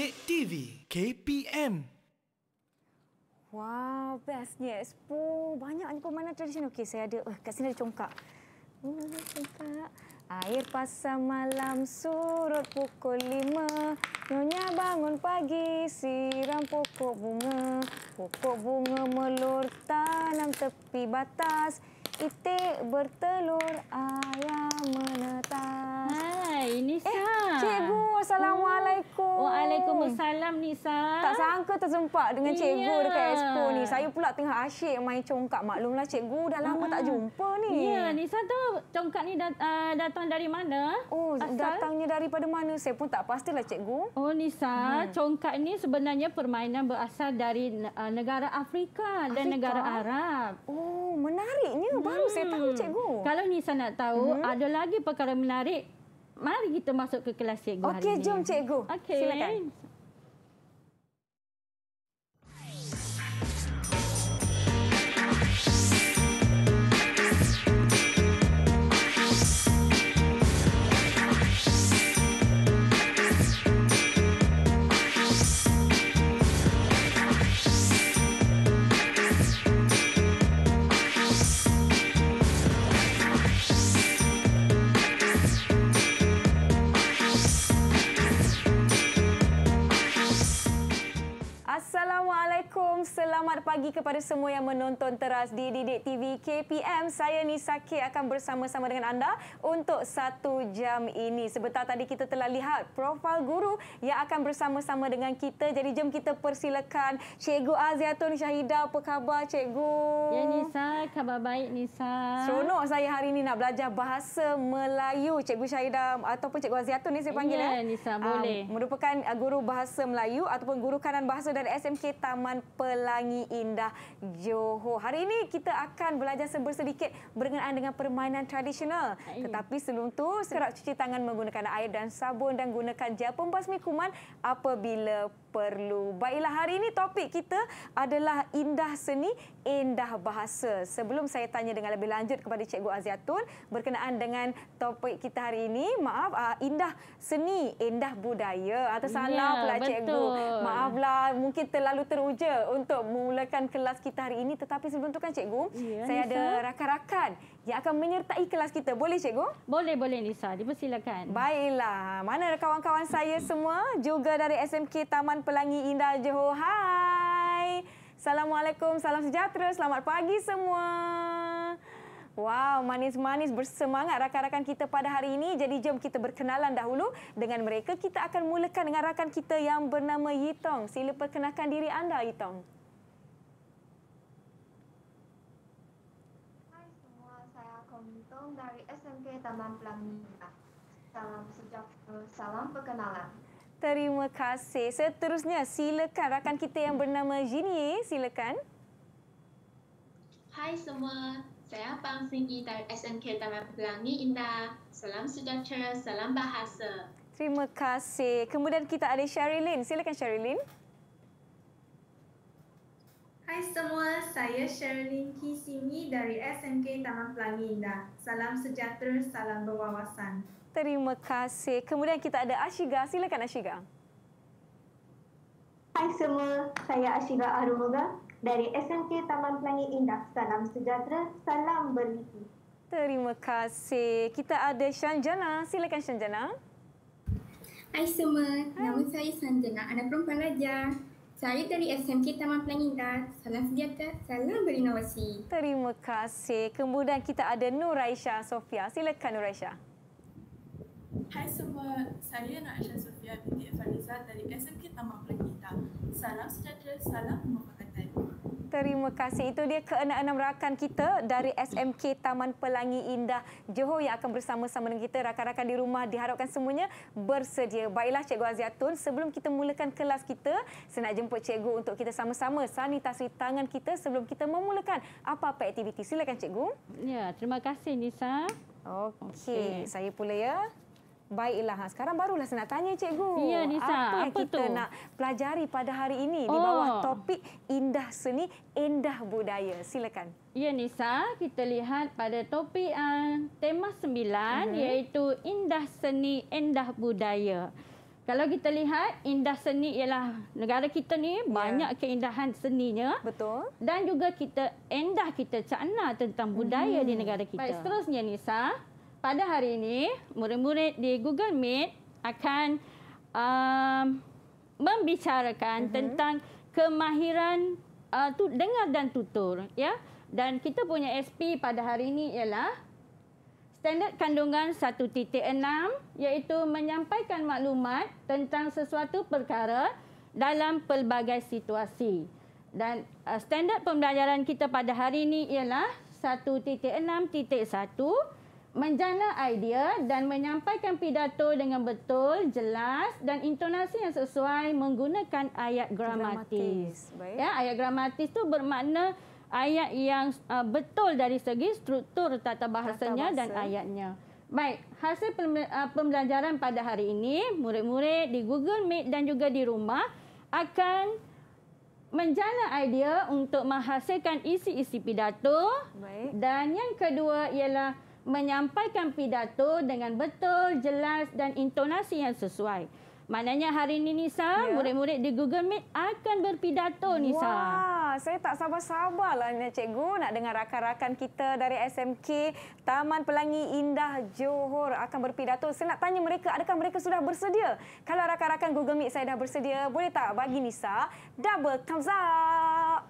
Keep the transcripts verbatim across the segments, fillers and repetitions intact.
Didik T V K P M. Wow, bestnya Expo. Banyaknya permainan tradisional. Okey, saya ada, oh, kat sini ada congkak. Oh, congkak. Air pasar malam surut pukul lima. Nyonya bangun pagi, siram pokok bunga. Pokok bunga melur tanam tepi batas. Itik bertelur, ayam menetas. Hai, Nisa. Eh, cikgu. Assalamualaikum. Oh, Waalaikumsalam, Nisa. Tak sangka tersempat dengan cikgu Ya. dekat Expo ni. Saya pula tengah asyik main congkak. Maklumlah cikgu dah lama tak jumpa ni. Ya, Nisa tahu congkak ni dat, uh, datang dari mana? Oh, Asal? datangnya daripada mana? Saya pun tak pastilah cikgu. Oh, Nisa, hmm. congkak ni sebenarnya permainan berasal dari uh, negara Afrika, Afrika dan negara Arab. Oh, menariknya. Baru saya tahu, cikgu. Kalau Nisa nak tahu, Hmm. ada lagi perkara menarik. Mari kita masuk ke kelas cikgu hari Okey, ini. jom cikgu. Okey. Silakan. Assalamualaikum. Selamat pagi kepada semua yang menonton teras di Didik T V K P M. Saya Nisa K akan bersama-sama dengan anda untuk satu jam ini. Sebentar tadi kita telah lihat profil guru yang akan bersama-sama dengan kita. Jadi jom kita persilakan Cikgu Aziatun Syahidah. Apa khabar, Cikgu? Ya, Nisa. Khabar baik, Nisa. Seronok saya hari ini nak belajar bahasa Melayu. Cikgu Syahidah ataupun Cikgu Aziatun ni saya panggil. Ya, eh. Nisa, boleh. Uh, merupakan uh, guru bahasa Melayu ataupun guru kanan bahasa dari S M K Taman Pelangi Indah Johor. Hari ini kita akan belajar sedikit berkenaan dengan permainan tradisional. Ay. Tetapi sebelum tu, kerap cuci tangan menggunakan air dan sabun dan gunakan gel pembasmi kuman apabila perlu. Baiklah, hari ini topik kita adalah indah seni, indah bahasa. Sebelum saya tanya dengan lebih lanjut kepada Cikgu Aziatun berkenaan dengan topik kita hari ini, maaf, uh, indah seni, indah budaya. Atau salah Ya, pula betul. Cikgu. Maaflah, mungkin terlalu teruja untuk memulakan kelas kita hari ini. Tetapi sebelum tu kan Cikgu, Ya, saya Nisa. ada rakan-rakan yang akan menyertai kelas kita. Boleh Cikgu? Boleh, boleh, Nisa. Dipersilakan. Baiklah, mana kawan-kawan saya semua juga dari S M K Taman Pelangi Indah Johor. Hai. Assalamualaikum, salam sejahtera, selamat pagi semua. Wow, manis-manis bersemangat rakan-rakan kita pada hari ini. Jadi jom kita berkenalan dahulu dengan mereka. Kita akan mulakan dengan rakan kita yang bernama Yitong. Sila perkenalkan diri anda, Yitong. Hai semua, saya Kong Yitong dari S M K Taman Pelangi Indah. Salam sejahtera, salam perkenalan. Terima kasih. Seterusnya, silakan rakan kita yang bernama Jinie. Silakan. Hai semua, saya Pang Singgi dari S M K Taman Pelangi Indah. Salam sejahtera, salam bahasa. Terima kasih. Kemudian kita ada Sherilyn. Silakan Sherilyn. Hai semua, saya Sherilyn Kisimi dari S M K Taman Pelangi Indah. Salam sejahtera, salam berwawasan. Terima kasih. Kemudian kita ada Ashiga. Silakan Ashiga. Hai semua, saya Ashiga Arumoga dari S M K Taman Pelangi Indah. Salam sejahtera, salam berliku. Terima kasih. Kita ada Shanjana. Silakan Shanjana. Hai semua, nama saya Sanjana, anak perempuan Raja. Saya dari S M K Taman Pelangi Indah. Salam sejahtera, salam berinovasi. Terima kasih. Kemudian kita ada Nur Aisyah Sofia. Silakan Nur Aisyah. Hai semua, saya Nur Aisyah Sofia binti Fariza dari S M K Taman Pelangi Indah. Salam sejahtera, salam pemufakatan. Terima kasih. Itu dia keenam-enam rakan kita dari S M K Taman Pelangi Indah Johor yang akan bersama-sama dengan kita. Rakan-rakan di rumah diharapkan semuanya bersedia. Baiklah Cikgu Aziatun, sebelum kita mulakan kelas kita, saya nak jemput Cikgu untuk kita sama-sama sanitasi tangan kita sebelum kita memulakan apa-apa aktiviti. Silakan Cikgu. Ya, terima kasih, Nisa. Okey, okay. Saya pula ya. Baiklah, sekarang barulah saya nak tanya Cikgu. Ya, Nisa. Apa yang Apa kita tu? nak pelajari pada hari ini Oh. di bawah topik indah seni, indah budaya. Silakan. Ya, Nisa, kita lihat pada topik uh, tema sembilan, Mhm. iaitu indah seni, indah budaya. Kalau kita lihat indah seni ialah negara kita ni yeah. banyak keindahan seninya. Betul. Dan juga kita endah kita cakna tentang budaya hmm. di negara kita. Baik, seterusnya Nisa, pada hari ini murid-murid di Google Meet akan um, membicarakan mm-hmm. tentang kemahiran uh, tu, dengar dan tutur, ya. Dan kita punya S P pada hari ini ialah standard kandungan satu titik enam, iaitu menyampaikan maklumat tentang sesuatu perkara dalam pelbagai situasi. Dan uh, standard pembelajaran kita pada hari ini ialah satu titik enam titik satu, menjana idea dan menyampaikan pidato dengan betul, jelas dan intonasi yang sesuai menggunakan ayat gramatis. gramatis. Ya, ayat gramatis tu bermakna ayat yang uh, betul dari segi struktur tata bahasanya tata bahasa. dan ayatnya. Baik, hasil pembelajaran pada hari ini, murid-murid di Google Meet dan juga di rumah akan menjana idea untuk menghasilkan isi-isi pidato. Baik. Dan yang kedua ialah menyampaikan pidato dengan betul, jelas dan intonasi yang sesuai. Maknanya hari ini Nisa, ya. murid-murid di Google Meet akan berpidato Nisa. Wah, saya tak sabar-sabarlah cikgu nak dengar rakan-rakan kita dari S M K Taman Pelangi Indah Johor akan berpidato. Saya nak tanya mereka, adakah mereka sudah bersedia? Kalau rakan-rakan Google Meet saya dah bersedia, boleh tak bagi Nisa double thumbs up?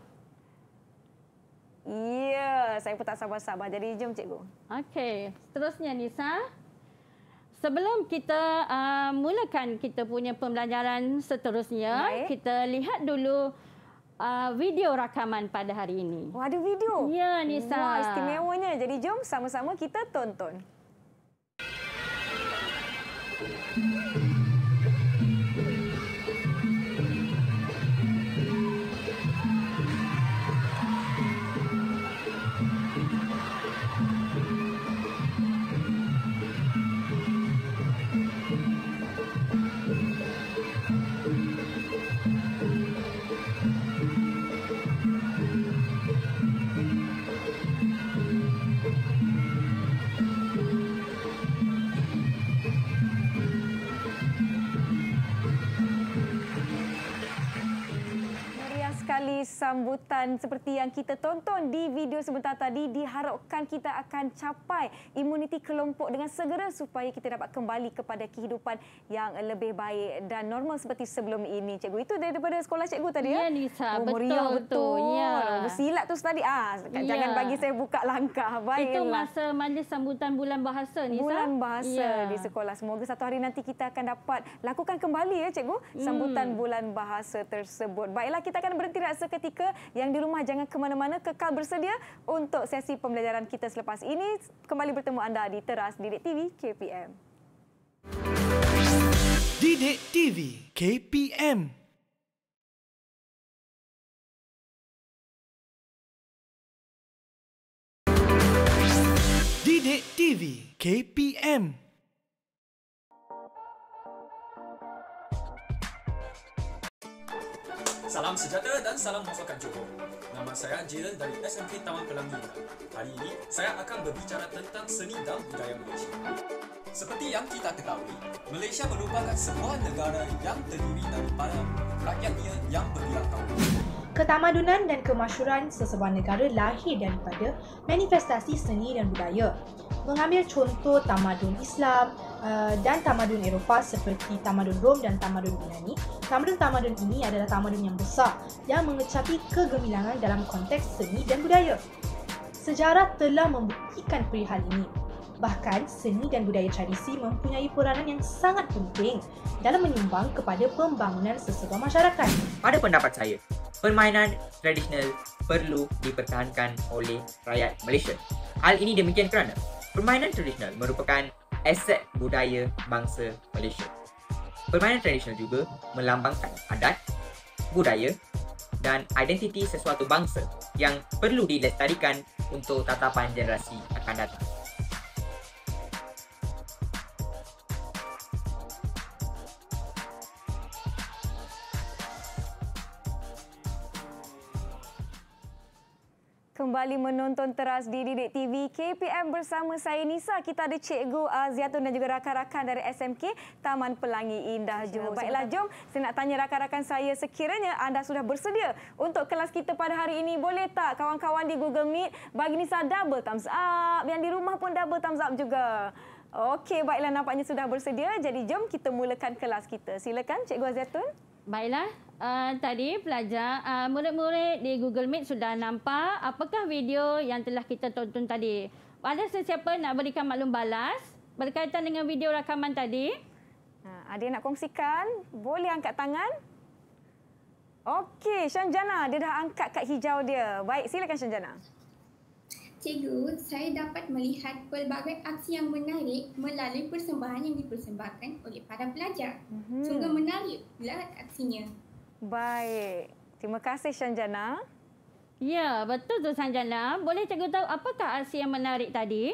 Ya, saya pun tak sabar-sabar. Jadi jom cikgu. Okey, seterusnya Nisa. Sebelum kita uh, mulakan kita punya pembelajaran seterusnya, Baik. kita lihat dulu uh, video rakaman pada hari ini. Oh, ada video? Ya, Nisa. Wah, istimewanya. Jadi jom sama-sama kita tonton. Sambutan seperti yang kita tonton di video sebentar tadi, diharapkan kita akan capai imuniti kelompok dengan segera supaya kita dapat kembali kepada kehidupan yang lebih baik dan normal seperti sebelum ini. Cikgu, itu daripada sekolah cikgu tadi ya? Ya, Nisa. Oh, betul, betul. betul. Ya. Bersilat tu tadi. Ah, jangan ya. bagi saya buka langkah. Baiklah. Itu masa majlis sambutan bulan bahasa, Nisa. Bulan bahasa ya. di sekolah. Semoga satu hari nanti kita akan dapat lakukan kembali ya, cikgu, sambutan hmm. bulan bahasa tersebut. Baiklah, kita akan berhenti rehat seketika. Yang di rumah jangan ke mana-mana, kekal bersedia untuk sesi pembelajaran kita selepas ini. Kembali bertemu anda di Teras Didik T V K P M. Didik T V K P M. Didik T V K P M. Salam sejahtera dan salam muafakat Johor. Nama saya Jiran dari S M K Taman Pelangi. Hari ini saya akan berbicara tentang seni dan budaya Malaysia. Seperti yang kita ketahui, Malaysia merupakan sebuah negara yang terdiri daripada rakyatnya yang berbilang tahun. Ketamadunan dan kemasyhuran sesebuah negara lahir daripada manifestasi seni dan budaya. Mengambil contoh tamadun Islam uh, dan tamadun Eropah seperti tamadun Rom dan tamadun Yunani, tamadun-tamadun ini adalah tamadun yang besar yang mengecapi kegemilangan dalam konteks seni dan budaya. Sejarah telah membuktikan perihal ini. Bahkan, seni dan budaya tradisi mempunyai peranan yang sangat penting dalam menyumbang kepada pembangunan sesebuah masyarakat. Pada pendapat saya, permainan tradisional perlu dipertahankan oleh rakyat Malaysia. Hal ini demikian kerana permainan tradisional merupakan aset budaya bangsa Malaysia. Permainan tradisional juga melambangkan adat, budaya dan identiti sesuatu bangsa yang perlu dilestarikan untuk tatapan generasi akan datang. kembali menonton teras di Didik T V K P M bersama saya Nisa. Kita ada Cikgu Aziatun dan juga rakan-rakan dari S M K Taman Pelangi Indah Johor. Baiklah, jom saya nak tanya rakan-rakan saya, sekiranya anda sudah bersedia untuk kelas kita pada hari ini, boleh tak kawan-kawan di Google Meet bagi Nisa double thumbs up, yang di rumah pun double thumbs up juga. Okey, baiklah, nampaknya sudah bersedia. Jadi jom kita mulakan kelas kita. Silakan Cikgu Aziatun. Baiklah, uh, tadi pelajar, uh, murid-murid di Google Meet sudah nampak apakah video yang telah kita tonton tadi. Ada sesiapa nak berikan maklum balas berkaitan dengan video rakaman tadi? Ha, ada yang nak kongsikan? Boleh angkat tangan. Okey, Syanjana, dia dah angkat kad hijau dia. Baik, silakan Syanjana. Cikgu, saya dapat melihat pelbagai aksi yang menarik melalui persembahan yang dipersembahkan oleh para pelajar. Mm-hmm. Sungguh menarik pula aksinya. Baik. Terima kasih Syanjana. Ya, betul tu Syanjana. Boleh cikgu tahu apakah aksi yang menarik tadi?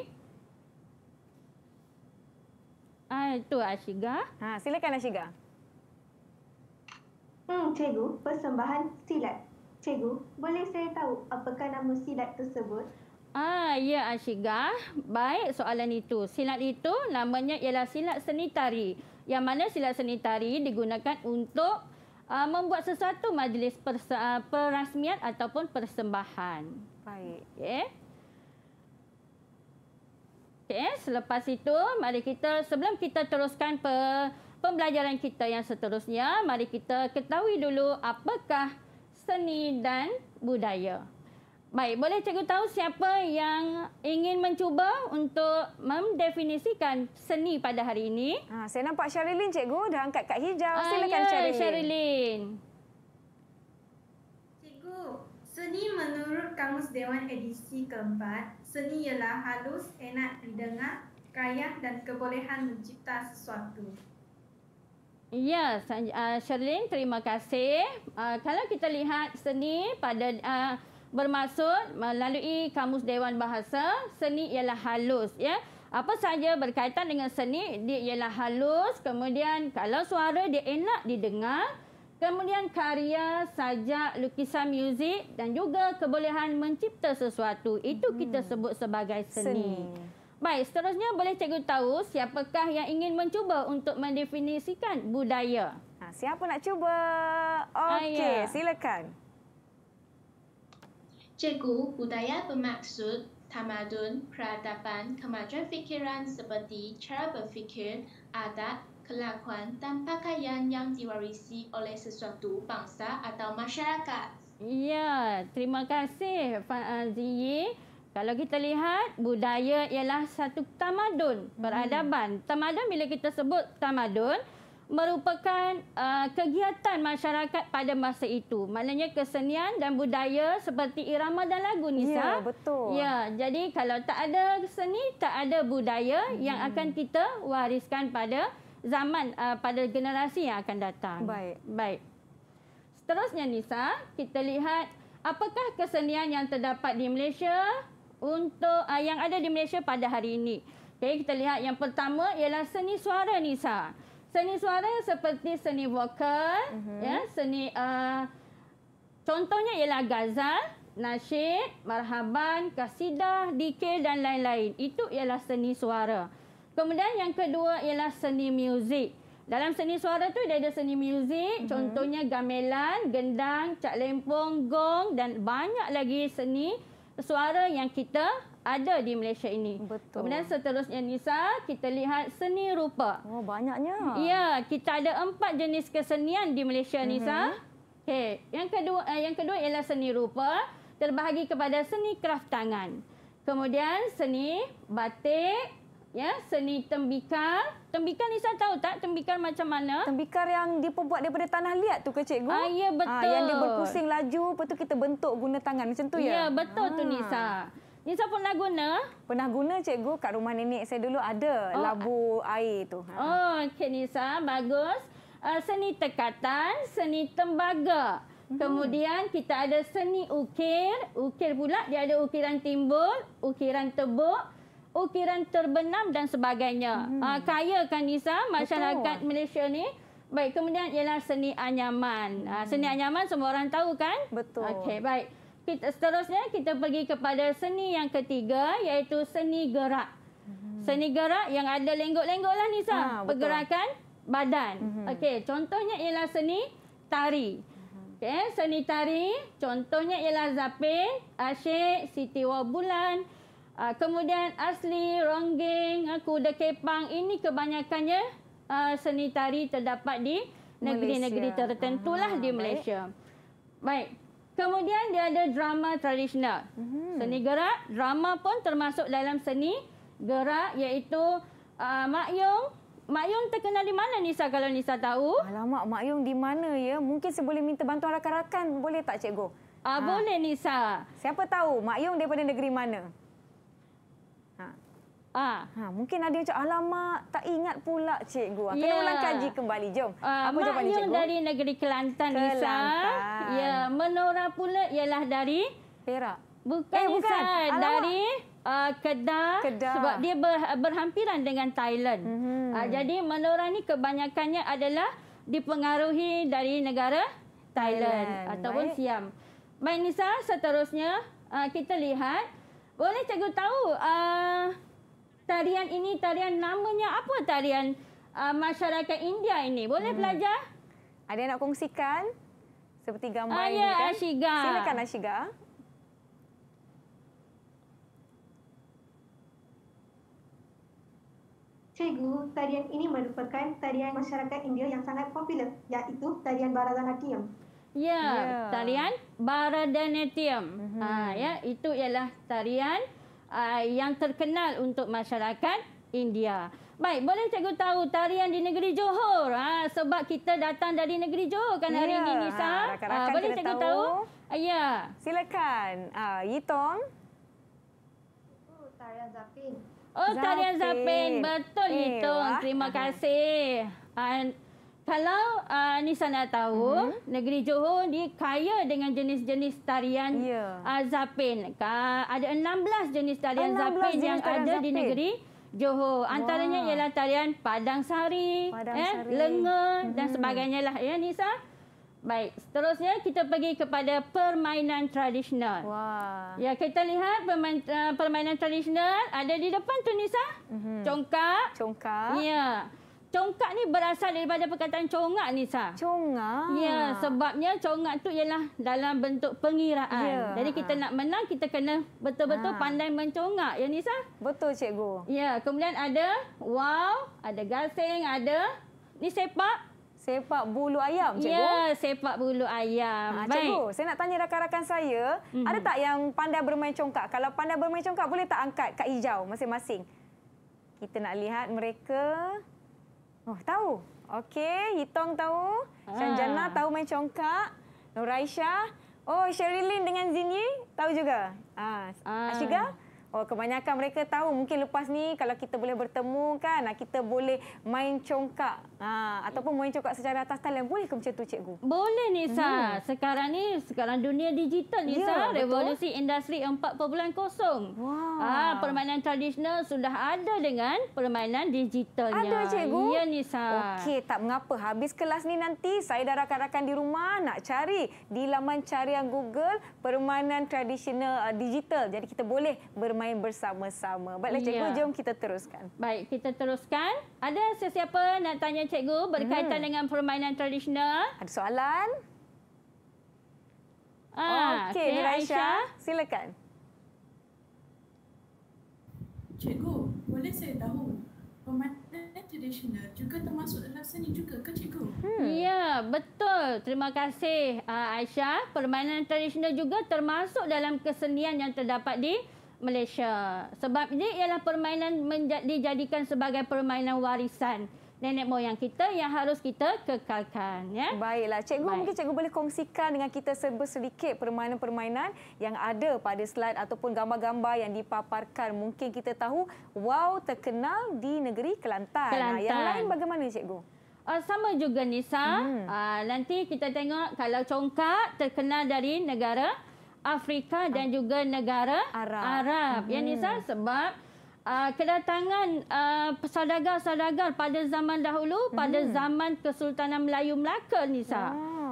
Ah, itu Ashiga. Ha, silakan Ashiga. Hmm, Cikgu, persembahan silat. Cikgu, boleh saya tahu apakah nama silat tersebut? Ah, ya Ashiga. Baik soalan itu. Silat itu namanya ialah silat seni tari. Yang mana silat seni tari digunakan untuk uh, membuat sesuatu majlis perse- uh, perasmian ataupun persembahan. Baik. Okey. Okey, selepas itu mari kita, sebelum kita teruskan pe, pembelajaran kita yang seterusnya, mari kita ketahui dulu apakah seni dan budaya. Baik, boleh cikgu tahu siapa yang ingin mencuba untuk mendefinisikan seni pada hari ini? Ha, saya nampak Syarilin cikgu dah angkat kad hijau. Silakan ah, ya, Syarilin. Syarilin. Cikgu, seni menurut Kamus Dewan edisi keempat, seni ialah halus, enak didengar, kaya dan kebolehan mencipta sesuatu. Ya, uh, Syarilin, terima kasih. Uh, kalau kita lihat seni pada uh, bermaksud melalui Kamus Dewan Bahasa, seni ialah halus, ya. Apa saja berkaitan dengan seni, dia ialah halus, kemudian kalau suara dia enak didengar, kemudian karya, sajak, lukisan, muzik dan juga kebolehan mencipta sesuatu. Itu kita sebut sebagai seni. seni. Baik, seterusnya boleh cikgu tahu siapakah yang ingin mencuba untuk mendefinisikan budaya? Ha, siapa nak cuba? Okey, silakan. Cikgu, budaya bermaksud tamadun, peradaban, kemajuan fikiran seperti cara berfikir, adat, kelakuan dan pakaian yang diwarisi oleh sesuatu bangsa atau masyarakat. Ya, terima kasih Fan Ziyi. Kalau kita lihat, budaya ialah satu tamadun, peradaban. Hmm. Tamadun, bila kita sebut tamadun, merupakan uh, kegiatan masyarakat pada masa itu. Maknanya kesenian dan budaya seperti irama dan lagu, Nisa. Ya, betul. Ya, jadi kalau tak ada seni, tak ada budaya hmm. yang akan kita wariskan pada zaman, uh, pada generasi yang akan datang. Baik. Baik. Seterusnya, Nisa, kita lihat apakah kesenian yang terdapat di Malaysia untuk uh, yang ada di Malaysia pada hari ini. Okay, kita lihat yang pertama ialah seni suara, Nisa. Seni suara seperti seni vokal, uh-huh. ya, seni uh, contohnya ialah ghazal, nasyid, marhaban, kasidah, dikir dan lain-lain. Itu ialah seni suara. Kemudian yang kedua ialah seni muzik. Dalam seni suara tu dia ada seni muzik, uh-huh. contohnya gamelan, gendang, cak lempong, gong dan banyak lagi seni suara yang kita ada di Malaysia ini. Betul. Kemudian seterusnya, Nisa, kita lihat seni rupa. Oh, banyaknya. Ya, kita ada empat jenis kesenian di Malaysia, Nisa. Uh-huh. Okey, yang kedua eh, yang kedua ialah seni rupa, terbahagi kepada seni kraft tangan. Kemudian seni batik, ya, seni tembikar. Tembikar, Nisa tahu tak tembikar macam mana? Tembikar yang diperbuat daripada tanah liat tu ke cikgu? Ah, ya, betul. Ah, yang dia berpusing laju, lepas tu kita bentuk guna tangan macam tu ya? Ya, betul ah. tu Nisa. Nisa pernah guna? Pernah guna cikgu, kat rumah nenek saya dulu ada oh. labu air tu. Ha. Oh, okey Nisa, bagus. Uh, seni tekatan, seni tembaga. Hmm. Kemudian kita ada seni ukir. Ukir pula dia ada ukiran timbul, ukiran tebuk, ukiran terbenam dan sebagainya. Hmm. Uh, kaya kan Nisa masyarakat Betul. Malaysia ni. Baik, kemudian ialah seni anyaman. Hmm. Uh, seni anyaman semua orang tahu kan? Betul. Okey, baik. kita seterusnya kita pergi kepada seni yang ketiga iaitu seni gerak. Hmm. Seni gerak yang ada lenggok-lenggok lah Nisa. Ha, pergerakan badan. Hmm. Okey, contohnya ialah seni tari. Okay, seni tari contohnya ialah zapin, asyik, siti wabulan, uh, kemudian asli, ronggeng, uh, kuda kepang. Ini kebanyakannya uh, seni tari terdapat di negeri-negeri tertentulah di Malaysia. Baik. Kemudian dia ada drama tradisional. Hmm. Seni gerak, drama pun termasuk dalam seni gerak iaitu uh, Mak Yung. Mak Yung terkenal di mana Nisa kalau Nisa tahu? Alamak, Mak Yung di mana ya? Mungkin saya boleh minta bantuan rakan-rakan. Boleh tak Cikgu? Ah, ha. Boleh Nisa. Siapa tahu Mak Yung daripada negeri mana? Ha. Ah. Ha, mungkin ada yang cakap, alamak, tak ingat pula Cikgu. Kena yeah. ulang kaji kembali. Jom. Uh, Apa Mak Yung dari negeri Kelantan, Kelantan. Nisa. Ya, Menora pula ialah dari Perak. Bukan, eh, Nisa. Bukan. Dari Uh, Kedah, Kedah sebab dia ber, berhampiran dengan Thailand. Mm-hmm. Uh, jadi Menora ni kebanyakannya adalah dipengaruhi dari negara Thailand, Thailand. ataupun Baik. Siam. Baik Nisa, seterusnya uh, kita lihat. Boleh Cikgu tahu uh, tarian ini, tarian namanya apa tarian uh, masyarakat India ini? Boleh hmm. belajar? Ada yang nak kongsikan? Seperti gambar uh, ini ya, kan? Ashiga. Silakan Ashiga. Cikgu, tarian ini merupakan tarian masyarakat India yang sangat popular, iaitu tarian Bharatanatyam. Ya, yeah, tarian Bharatanatyam. Mm-hmm. Ha, ya, itu ialah tarian uh, yang terkenal untuk masyarakat India. Baik, boleh Cikgu tahu tarian di negeri Johor? Ha, sebab kita datang dari negeri Johor kan hari yeah. ini, Nisa. Ha, rakan-rakan ha, boleh Cikgu tahu? tahu? Ha, ya. Silakan. Ah, Yitong. Oh, tarian Zapin. Oh, Zapin. Tarian Zapin. Betul eh, itu. Wah. Terima kasih. Uh, kalau uh, Nisa nak tahu, mm-hmm. negeri Johor ni kaya dengan jenis-jenis tarian yeah. uh, Zapin. Uh, ada enam belas jenis tarian Zapin jenis yang tarian ada Zapin. Di negeri Johor. Antaranya wow. ialah tarian Padang Sari, Padang eh, Sari. Lenga mm-hmm. dan sebagainya lah. Ya, Nisa? Baik, seterusnya kita pergi kepada permainan tradisional. Wah. Ya, kita lihat permain, uh, permainan tradisional ada di depan tu Nisa. Mm-hmm. Congkak. Congkak. Ya. Congkak ni berasal daripada perkataan congak Nisa. Congak. Ya, sebabnya congak tu ialah dalam bentuk pengiraan. Ya. Jadi kita nak menang kita kena betul-betul ha. pandai mencongak ya Nisa. Betul Cikgu. Ya, kemudian ada wow, ada gasing, ada ni sepak Sepak bulu ayam, Cikgu? Ya, sepak bulu ayam. Ha, Cikgu, saya nak tanya rakan-rakan saya, mm-hmm. ada tak yang pandai bermain congkak? Kalau pandai bermain congkak, boleh tak angkat kad hijau masing-masing? Kita nak lihat mereka. Oh, tahu. Okey, Hitong tahu. Ha. Shanjana tahu main congkak. Nuraisha. Oh, Sherilyn dengan Zinyi tahu juga. Ha. Ha. Ashiga? Oh, kebanyakan mereka tahu. Mungkin lepas ni kalau kita boleh bertemu kan, kita boleh main congkak. Ha, ataupun main congkak secara atas talian. Boleh ke macam tu, Cikgu? Boleh, Nisa. Hmm. Sekarang ni, sekarang dunia digital, Nisa. Ya, revolusi industri empat titik kosong. Wow. Ha, permainan tradisional sudah ada dengan permainan digitalnya. Ada, Cikgu? Ya, Nisa. Okey, tak mengapa. Habis kelas ni nanti, saya dan rakan-rakan di rumah nak cari di laman carian Google permainan tradisional uh, digital. Jadi kita boleh bermain main bersama-sama. Baiklah Cikgu, ya. Jom kita teruskan. Baik, kita teruskan. Ada sesiapa nak tanya Cikgu berkaitan hmm. dengan permainan tradisional? Ada soalan? Ah, Okey, okay, Aisyah, silakan. Cikgu, boleh saya tahu permainan tradisional juga termasuk dalam seni juga ke Cikgu? Hmm. Ya, betul. Terima kasih Aisyah. Permainan tradisional juga termasuk dalam kesenian yang terdapat di Malaysia. Sebab dia ialah permainan dijadikan sebagai permainan warisan nenek moyang kita yang harus kita kekalkan. Ya? Baiklah. Cikgu, Baik. mungkin Cikgu boleh kongsikan dengan kita sedikit permainan-permainan yang ada pada slide ataupun gambar-gambar yang dipaparkan. Mungkin kita tahu, wow, terkenal di negeri Kelantan. Kelantan. Nah, yang lain bagaimana, Cikgu? Uh, sama juga, Nisa. Hmm. Uh, nanti kita tengok kalau congkak terkenal dari negara Afrika dan juga negara Arab. Arab. Hmm. Ya, Nisa, sebab uh, kedatangan uh, saudagar-saudagar pada zaman dahulu, hmm. pada zaman Kesultanan Melayu Melaka, Nisa. Wow.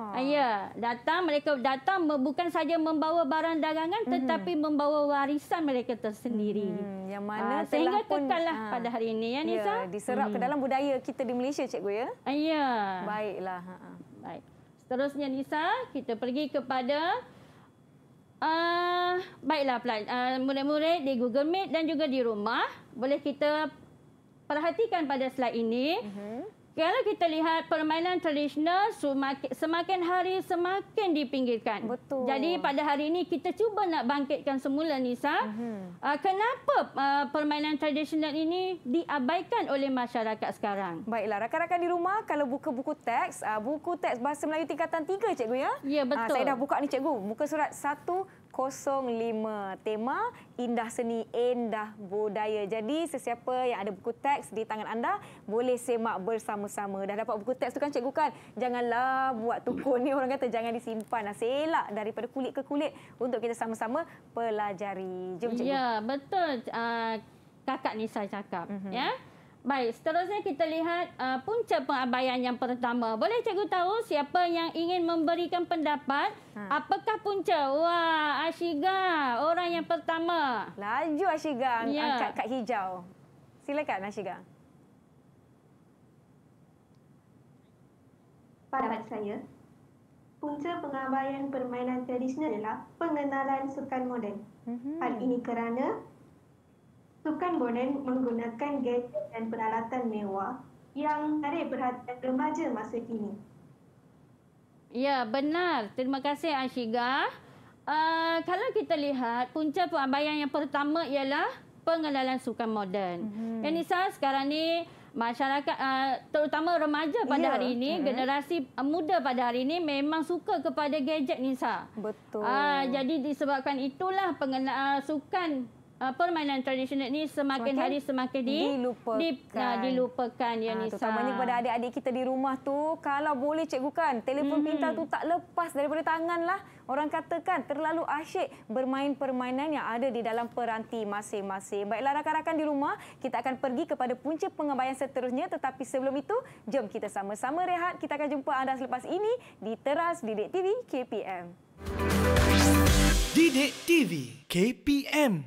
Ah, ya, datang mereka datang bukan saja membawa barang dagangan mm-hmm. tetapi membawa warisan mereka tersendiri. Hmm, yang mana ah, sehingga pun, kekallah ah, pada hari ini ya Nisa. Ya, diserap hmm. ke dalam budaya kita di Malaysia cikgu ya. Ah, ya. Baiklah. Ha. Baik. Seterusnya Nisa, kita pergi kepada uh, baiklah uh, murid-murid di Google Meet dan juga di rumah. Boleh kita perhatikan pada slide ini. Uh-huh. Kalau kita lihat permainan tradisional semakin, semakin hari semakin dipinggirkan. Betul. Jadi pada hari ini kita cuba nak bangkitkan semula Nisa. Uh-huh. Uh, kenapa uh, permainan tradisional ini diabaikan oleh masyarakat sekarang? Baiklah, rakan-rakan di rumah kalau buka buku teks, uh, buku teks Bahasa Melayu tingkatan tiga cikgu ya. Ya, betul. Uh, saya dah buka ni cikgu. Muka surat seratus lima. Tema Indah Seni, Indah Budaya. Jadi sesiapa yang ada buku teks di tangan anda boleh semak bersama-sama. Dah dapat buku teks tu kan cikgu kan? Janganlah buat tukun ni, orang kata jangan disimpan. Selak daripada kulit ke kulit untuk kita sama-sama pelajari. Jom cikgu. Ya, betul. Uh, kakak Nisa cakap. Mm-hmm. Ya. Baik, seterusnya kita lihat uh, punca pengabaian yang pertama. Boleh cikgu tahu siapa yang ingin memberikan pendapat? Ha. Apakah punca? Wah, Ashiga, orang yang pertama. Laju Ashiga, ya. Angkat kad hijau. Silakan Ashiga. Pendapat saya, punca pengabaian permainan tradisional adalah pengenalan sukan moden. Mm-hmm. Hal ini kerana sukan moden menggunakan gadget dan peralatan mewah yang menarik perhatian remaja masa kini. Ya, benar. Terima kasih Ashiga. Uh, kalau kita lihat, punca pengabaian yang pertama ialah pengenalan sukan moden. Mm-hmm. Dan Nisa, sekarang ni masyarakat uh, terutama remaja pada yeah. hari ini, mm-hmm. generasi muda pada hari ini memang suka kepada gadget Nisa. Betul. Uh, jadi disebabkan itulah pengenalan uh, sukan Uh, permainan tradisional ini semakin, semakin hari semakin di, dilupakan. Di, uh, dilupakan ya Nisa. Terutamanya kepada adik-adik kita di rumah tu, kalau boleh cikgu kan, telefon mm-hmm. pintar tu tak lepas daripada tangan lah. Orang katakan terlalu asyik bermain permainan yang ada di dalam peranti masing-masing. Baiklah rakan-rakan di rumah, kita akan pergi kepada punca pengabaian seterusnya. Tetapi sebelum itu, jom kita sama-sama rehat. Kita akan jumpa anda selepas ini di Teras Didik T V K P M. Didik T V K P M.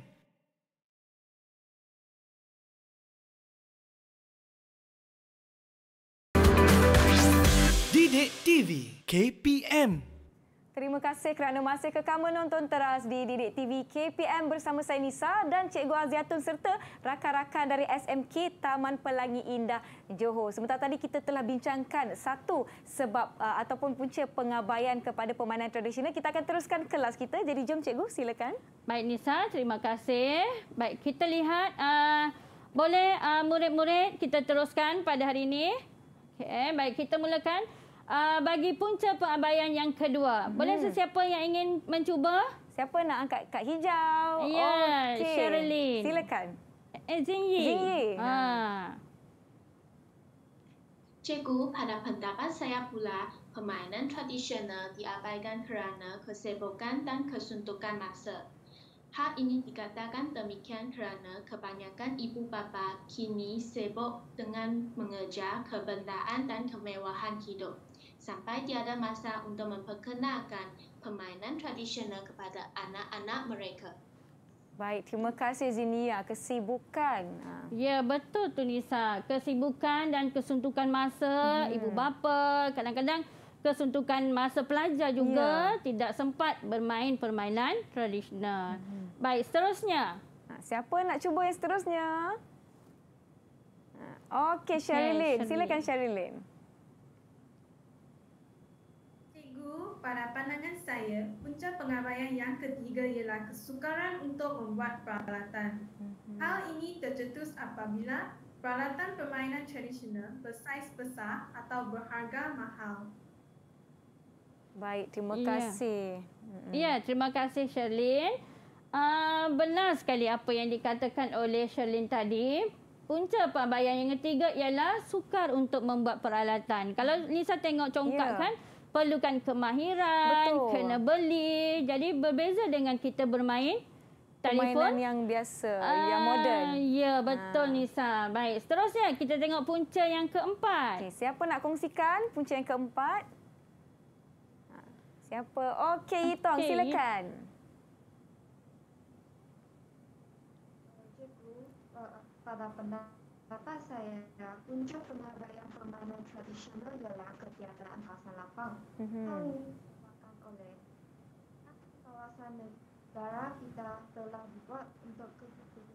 Didik T V K P M. Terima kasih kerana masih kekal menonton Teras di Didik T V K P M bersama saya Nisa dan Cikgu Aziatun serta rakan-rakan dari S M K Taman Pelangi Indah Johor. Sementara tadi kita telah bincangkan satu sebab uh, ataupun punca pengabaian kepada permainan tradisional. Kita akan teruskan kelas kita. Jadi jom Cikgu, silakan. Baik Nisa, terima kasih. Baik, kita lihat uh, boleh uh, murid-murid kita teruskan pada hari ini. Okay, baik, kita mulakan. Uh, bagi punca pengabaian yang kedua. Hmm. Boleh sesiapa yang ingin mencuba? Siapa nak angkat kad hijau? Ya, okay. Sherilyn. Silakan. Eh, Zingyi. Zingyi. Ha. Cikgu, pada pendapat saya pula, permainan tradisional diabaikan kerana kesibukan dan kesuntukan masa. Hal ini dikatakan demikian kerana kebanyakan ibu bapa kini sibuk dengan mengejar kebendaan dan kemewahan hidup, sampai tiada masa untuk memperkenalkan permainan tradisional kepada anak-anak mereka. Baik, terima kasih Zinia. Kesibukan. Ya, betul tu Nisa. Kesibukan dan kesuntukan masa hmm. ibu bapa, kadang-kadang kesuntukan masa pelajar juga ya. Tidak sempat bermain permainan tradisional. Hmm. Baik, seterusnya. Siapa nak cuba yang seterusnya? Okey, Sherilyn. Okay, silakan Sherilyn. Cikgu, pada pandangan saya, punca pengabaian yang ketiga ialah kesukaran untuk membuat peralatan. Hmm. Hal ini tercetus apabila peralatan permainan tradisional bersaiz besar atau berharga mahal. Baik, terima kasih. Ya, terima kasih Sherilyn. Uh, benar sekali apa yang dikatakan oleh Sherilyn tadi. Punca pengabaian yang ketiga ialah sukar untuk membuat peralatan. Kalau Nisa tengok congkak yeah. kan, perlukan kemahiran, betul. Kena beli. Jadi berbeza dengan kita bermain telefon. Permainan yang biasa, uh, yang moden. Ya, betul uh. Nisa. Baik, seterusnya kita tengok punca yang keempat. Okay, siapa nak kongsikan punca yang keempat? Siapa? Okey, Yitong, Okey. silakan. Cikgu, uh, pada pendapat saya, punca pengabaian permainan tradisional ialah ketiadaan kawasan lapang. Mhm. Hal ini disebabkan oleh kawasan negara kita telah dibuat untuk kebutuhan.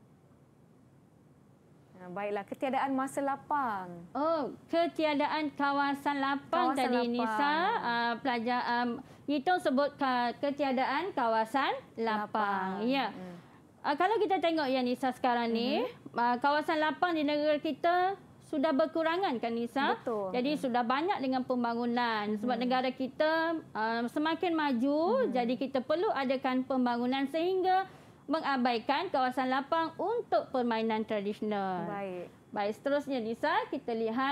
Ha, baiklah, ketiadaan masa lapang. Oh, ketiadaan kawasan lapang Kawasan tadi lapang. Nisa, uh, pelajar um, Yitong sebut ka, ketiadaan kawasan lapang. Lapang. Ya. Hmm. Uh, kalau kita tengok ya Nisa sekarang ni, Mhm. uh, kawasan lapang di negara kita sudah berkurangan kan Nisa? Betul. Jadi hmm. sudah banyak dengan pembangunan. Hmm. Sebab negara kita uh, semakin maju, hmm. jadi kita perlu adakan pembangunan sehingga mengabaikan kawasan lapang untuk permainan tradisional. Baik. Baik, seterusnya Nisa, kita lihat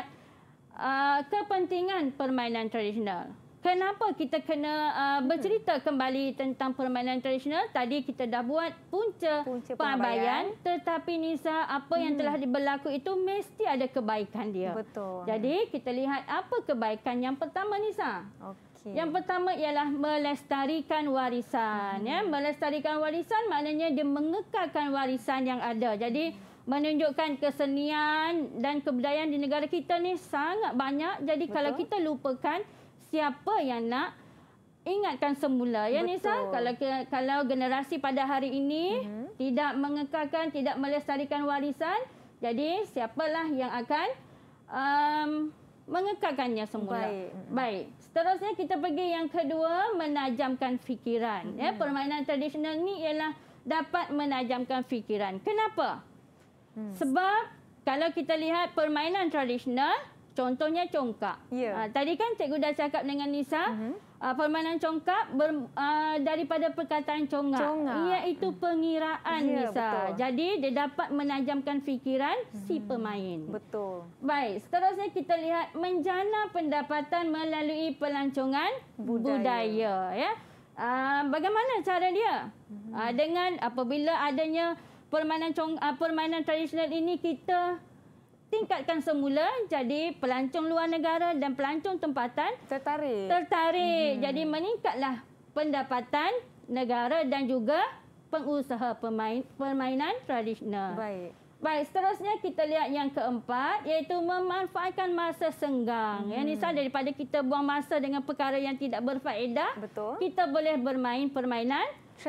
uh, kepentingan permainan tradisional. Kenapa kita kena uh, bercerita kembali tentang permainan tradisional? Tadi kita dah buat punca, Punca pengabaian, tetapi Nisa, apa yang Hmm. telah berlaku itu mesti ada kebaikan dia. Betul. Jadi kita lihat apa kebaikan yang pertama Nisa. Okey. Yang pertama ialah melestarikan warisan. Hmm. Ya, melestarikan warisan maknanya dia mengekalkan warisan yang ada. Jadi menunjukkan kesenian dan kebudayaan di negara kita ni sangat banyak. Jadi Betul. kalau kita lupakan, siapa yang nak ingatkan semula ya Betul. Nisa? Kalau kalau generasi pada hari ini Mhm. tidak mengekalkan, tidak melestarikan warisan, jadi siapalah yang akan um, mengekalkannya semula. Baik. Baik. Seterusnya kita pergi yang kedua, menajamkan fikiran. Mhm. Ya, permainan tradisional ni ialah dapat menajamkan fikiran. Kenapa? Hmm. Sebab kalau kita lihat permainan tradisional, contohnya congkak. Ya. Uh, tadi kan cikgu dah cakap dengan Nisa, Mhm. uh, permainan congkak ber, uh, daripada perkataan congak, Congak. iaitu pengiraan Ya, Nisa. betul. Jadi dia dapat menajamkan fikiran si pemain. Betul. Baik, seterusnya kita lihat menjana pendapatan melalui pelancongan budaya. budaya ya. Uh, bagaimana cara dia? Mm-hmm. Uh, dengan apabila adanya permainan cong, uh, permainan tradisional ini kita tingkatkan semula, jadi pelancong luar negara dan pelancong tempatan tertarik. Tertarik. Mm-hmm. Jadi meningkatlah pendapatan negara dan juga pengusaha pemain permainan tradisional. Baik. Baik, seterusnya kita lihat yang keempat, iaitu memanfaatkan masa senggang. Hmm. Ya, Nisa, daripada kita buang masa dengan perkara yang tidak berfaedah, betul, kita boleh bermain permainan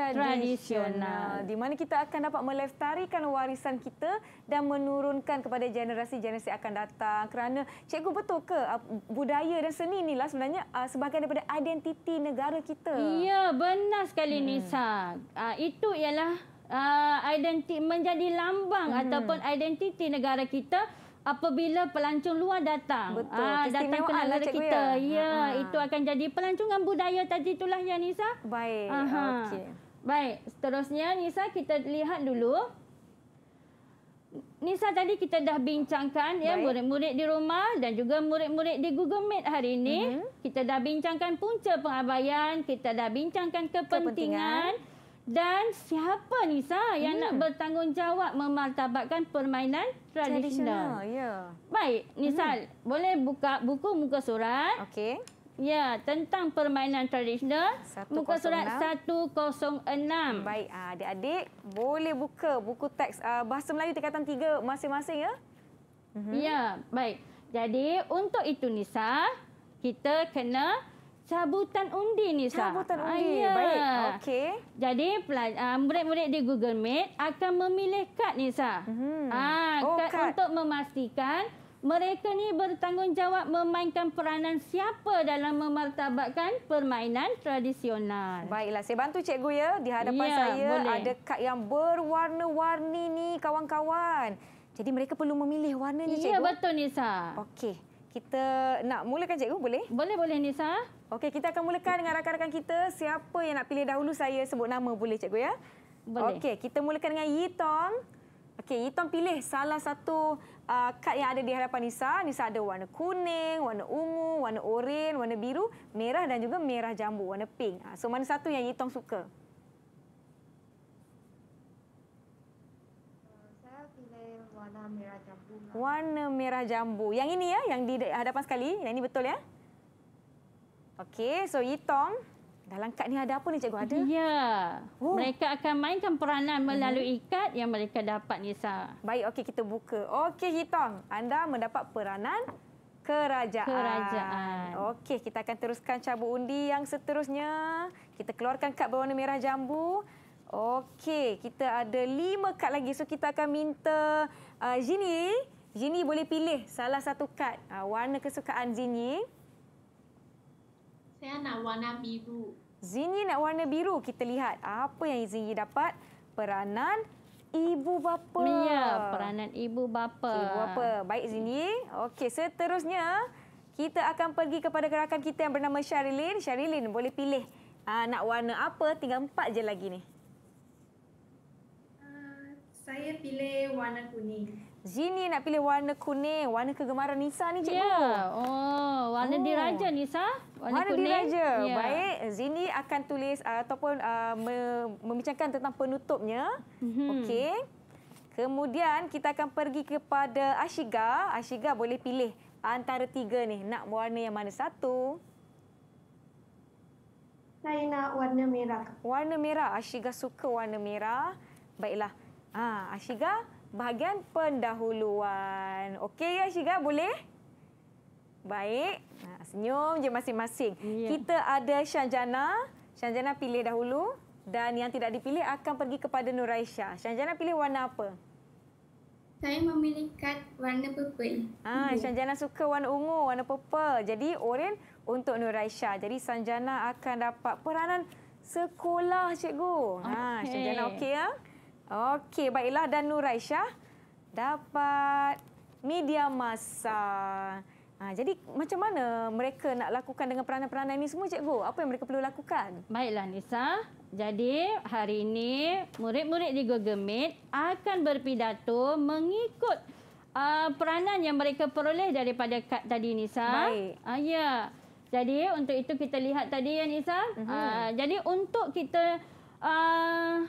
tradisional, di mana kita akan dapat melestarikan warisan kita dan menurunkan kepada generasi-generasi akan datang. Kerana cikgu, betul ke uh, budaya dan seni inilah sebenarnya uh, sebahagian daripada identiti negara kita? Ya, benar sekali hmm. Nisa. Uh, itu ialah uh, identiti menjadi lambang hmm. ataupun identiti negara kita apabila pelancong luar datang. Betul, uh, datang ke negara lah, kita. Ya, ya ha. itu akan jadi pelancongan budaya tadi itulah ya Nisa. Baik. Okey. Baik, seterusnya Nisa kita lihat dulu. Nisa, tadi kita dah bincangkan ya murid-murid di rumah dan juga murid-murid di Google Meet hari ini. Mm-hmm. Kita dah bincangkan punca pengabaian, kita dah bincangkan kepentingan, kepentingan. Dan siapa Nisa yang hmm. nak bertanggungjawab memartabatkan permainan tradisional. Ya. Baik, Nisa, hmm. boleh buka buku muka surat. Okey. Ya, tentang permainan tradisional. Muka surat seratus enam. Baik, adik-adik boleh buka buku teks uh, bahasa Melayu tingkatan tiga masing-masing ya. Mm-hmm. Ya, baik. Jadi untuk itu Nisa, kita kena cabutan undi Nisa. Cabutan undi. Ya. Baik. Okey. Jadi uh, murid-murid di Google Meet akan memilih kad Nisa. Mm-hmm. Ah, oh, kad, kad untuk memastikan mereka ni bertanggungjawab memainkan peranan siapa dalam memartabatkan permainan tradisional. Baiklah, saya bantu cikgu ya. Di hadapan ya, saya boleh. ada kad yang berwarna-warni ni kawan-kawan. Jadi mereka perlu memilih warnanya cikgu. Ya, betul Nisa. Okey. Kita nak mulakan cikgu, boleh? Boleh, boleh Nisa. Okey, kita akan mulakan dengan rakan-rakan kita. Siapa yang nak pilih dahulu, saya sebut nama boleh cikgu ya? Boleh. Okey, kita mulakan dengan Yitong. Okey, Yitong pilih salah satu uh, kad yang ada di hadapan Nisa. Nisa ada warna kuning, warna ungu, warna oranye, warna biru, merah dan juga merah jambu, warna pink. So, mana satu yang Yitong suka? Saya pilih warna merah jambu. Warna merah jambu. Yang ini ya, yang di hadapan sekali. Yang ini betul ya? Okey, so Yitong, Dalam kad ni ada apa ni cikgu? Ada? Ya. Oh. Mereka akan mainkan peranan melalui kad yang mereka dapat, Nisa. Baik, okey kita buka. Okey Hitong, anda mendapat peranan kerajaan. Kerajaan. Okey, kita akan teruskan cabut undi yang seterusnya. Kita keluarkan kad berwarna merah jambu. Okey, kita ada lima kad lagi. So kita akan minta uh, Zini. Zini boleh pilih salah satu kad. Uh, warna kesukaan Zini. Saya nak warna biru. Zini nak warna biru. Kita lihat apa yang Zini dapat. Peranan ibu bapa. Ya, peranan ibu bapa. Ibu bapa. Baik Zini. Okey, seterusnya kita akan pergi kepada rakan kita yang bernama Syarilin. Syarilin boleh pilih uh, nak warna apa. Tinggal empat je lagi ni. Uh, saya pilih warna kuning. Zini nak pilih warna kuning. Warna kegemaran Nisa ni cikgu. Ya. Oh, warna oh. diraja Nisa. Warna, warna kuning. Diraja. Ya. Baik, Zini akan tulis uh, ataupun uh, membincangkan tentang penutupnya. Mm-hmm. Okey. Kemudian kita akan pergi kepada Ashiga. Ashiga boleh pilih antara tiga ni. Nak warna yang mana satu? Saya nak warna merah. Warna merah. Ashiga suka warna merah. Baiklah. Ah, Ashiga bahagian pendahuluan. Okey ya Syiga, boleh? Baik. Nah, senyum je masing-masing. Ya. Kita ada Syanjana. Syanjana pilih dahulu. Dan yang tidak dipilih akan pergi kepada Nuraisyah. Syanjana pilih warna apa? Saya memilih kad warna purple. Ah, Syanjana suka warna ungu, warna purple. Jadi oranye untuk Nuraisyah. Jadi Syanjana akan dapat peranan sekolah cikgu. Okay. Ha, Syanjana okey ya? Okey, baiklah. Dan Nuraisyah dapat media massa. Ha, jadi macam mana mereka nak lakukan dengan peranan-peranan ini semua, cikgu? Apa yang mereka perlu lakukan? Baiklah, Nisa. Jadi hari ini murid-murid di Google Meet akan berpidato mengikut uh, peranan yang mereka peroleh daripada kad tadi, Nisa. Baik. Uh, ya. Jadi untuk itu kita lihat tadi ya, Nisa. Uh-huh. Uh, jadi untuk kita... Uh,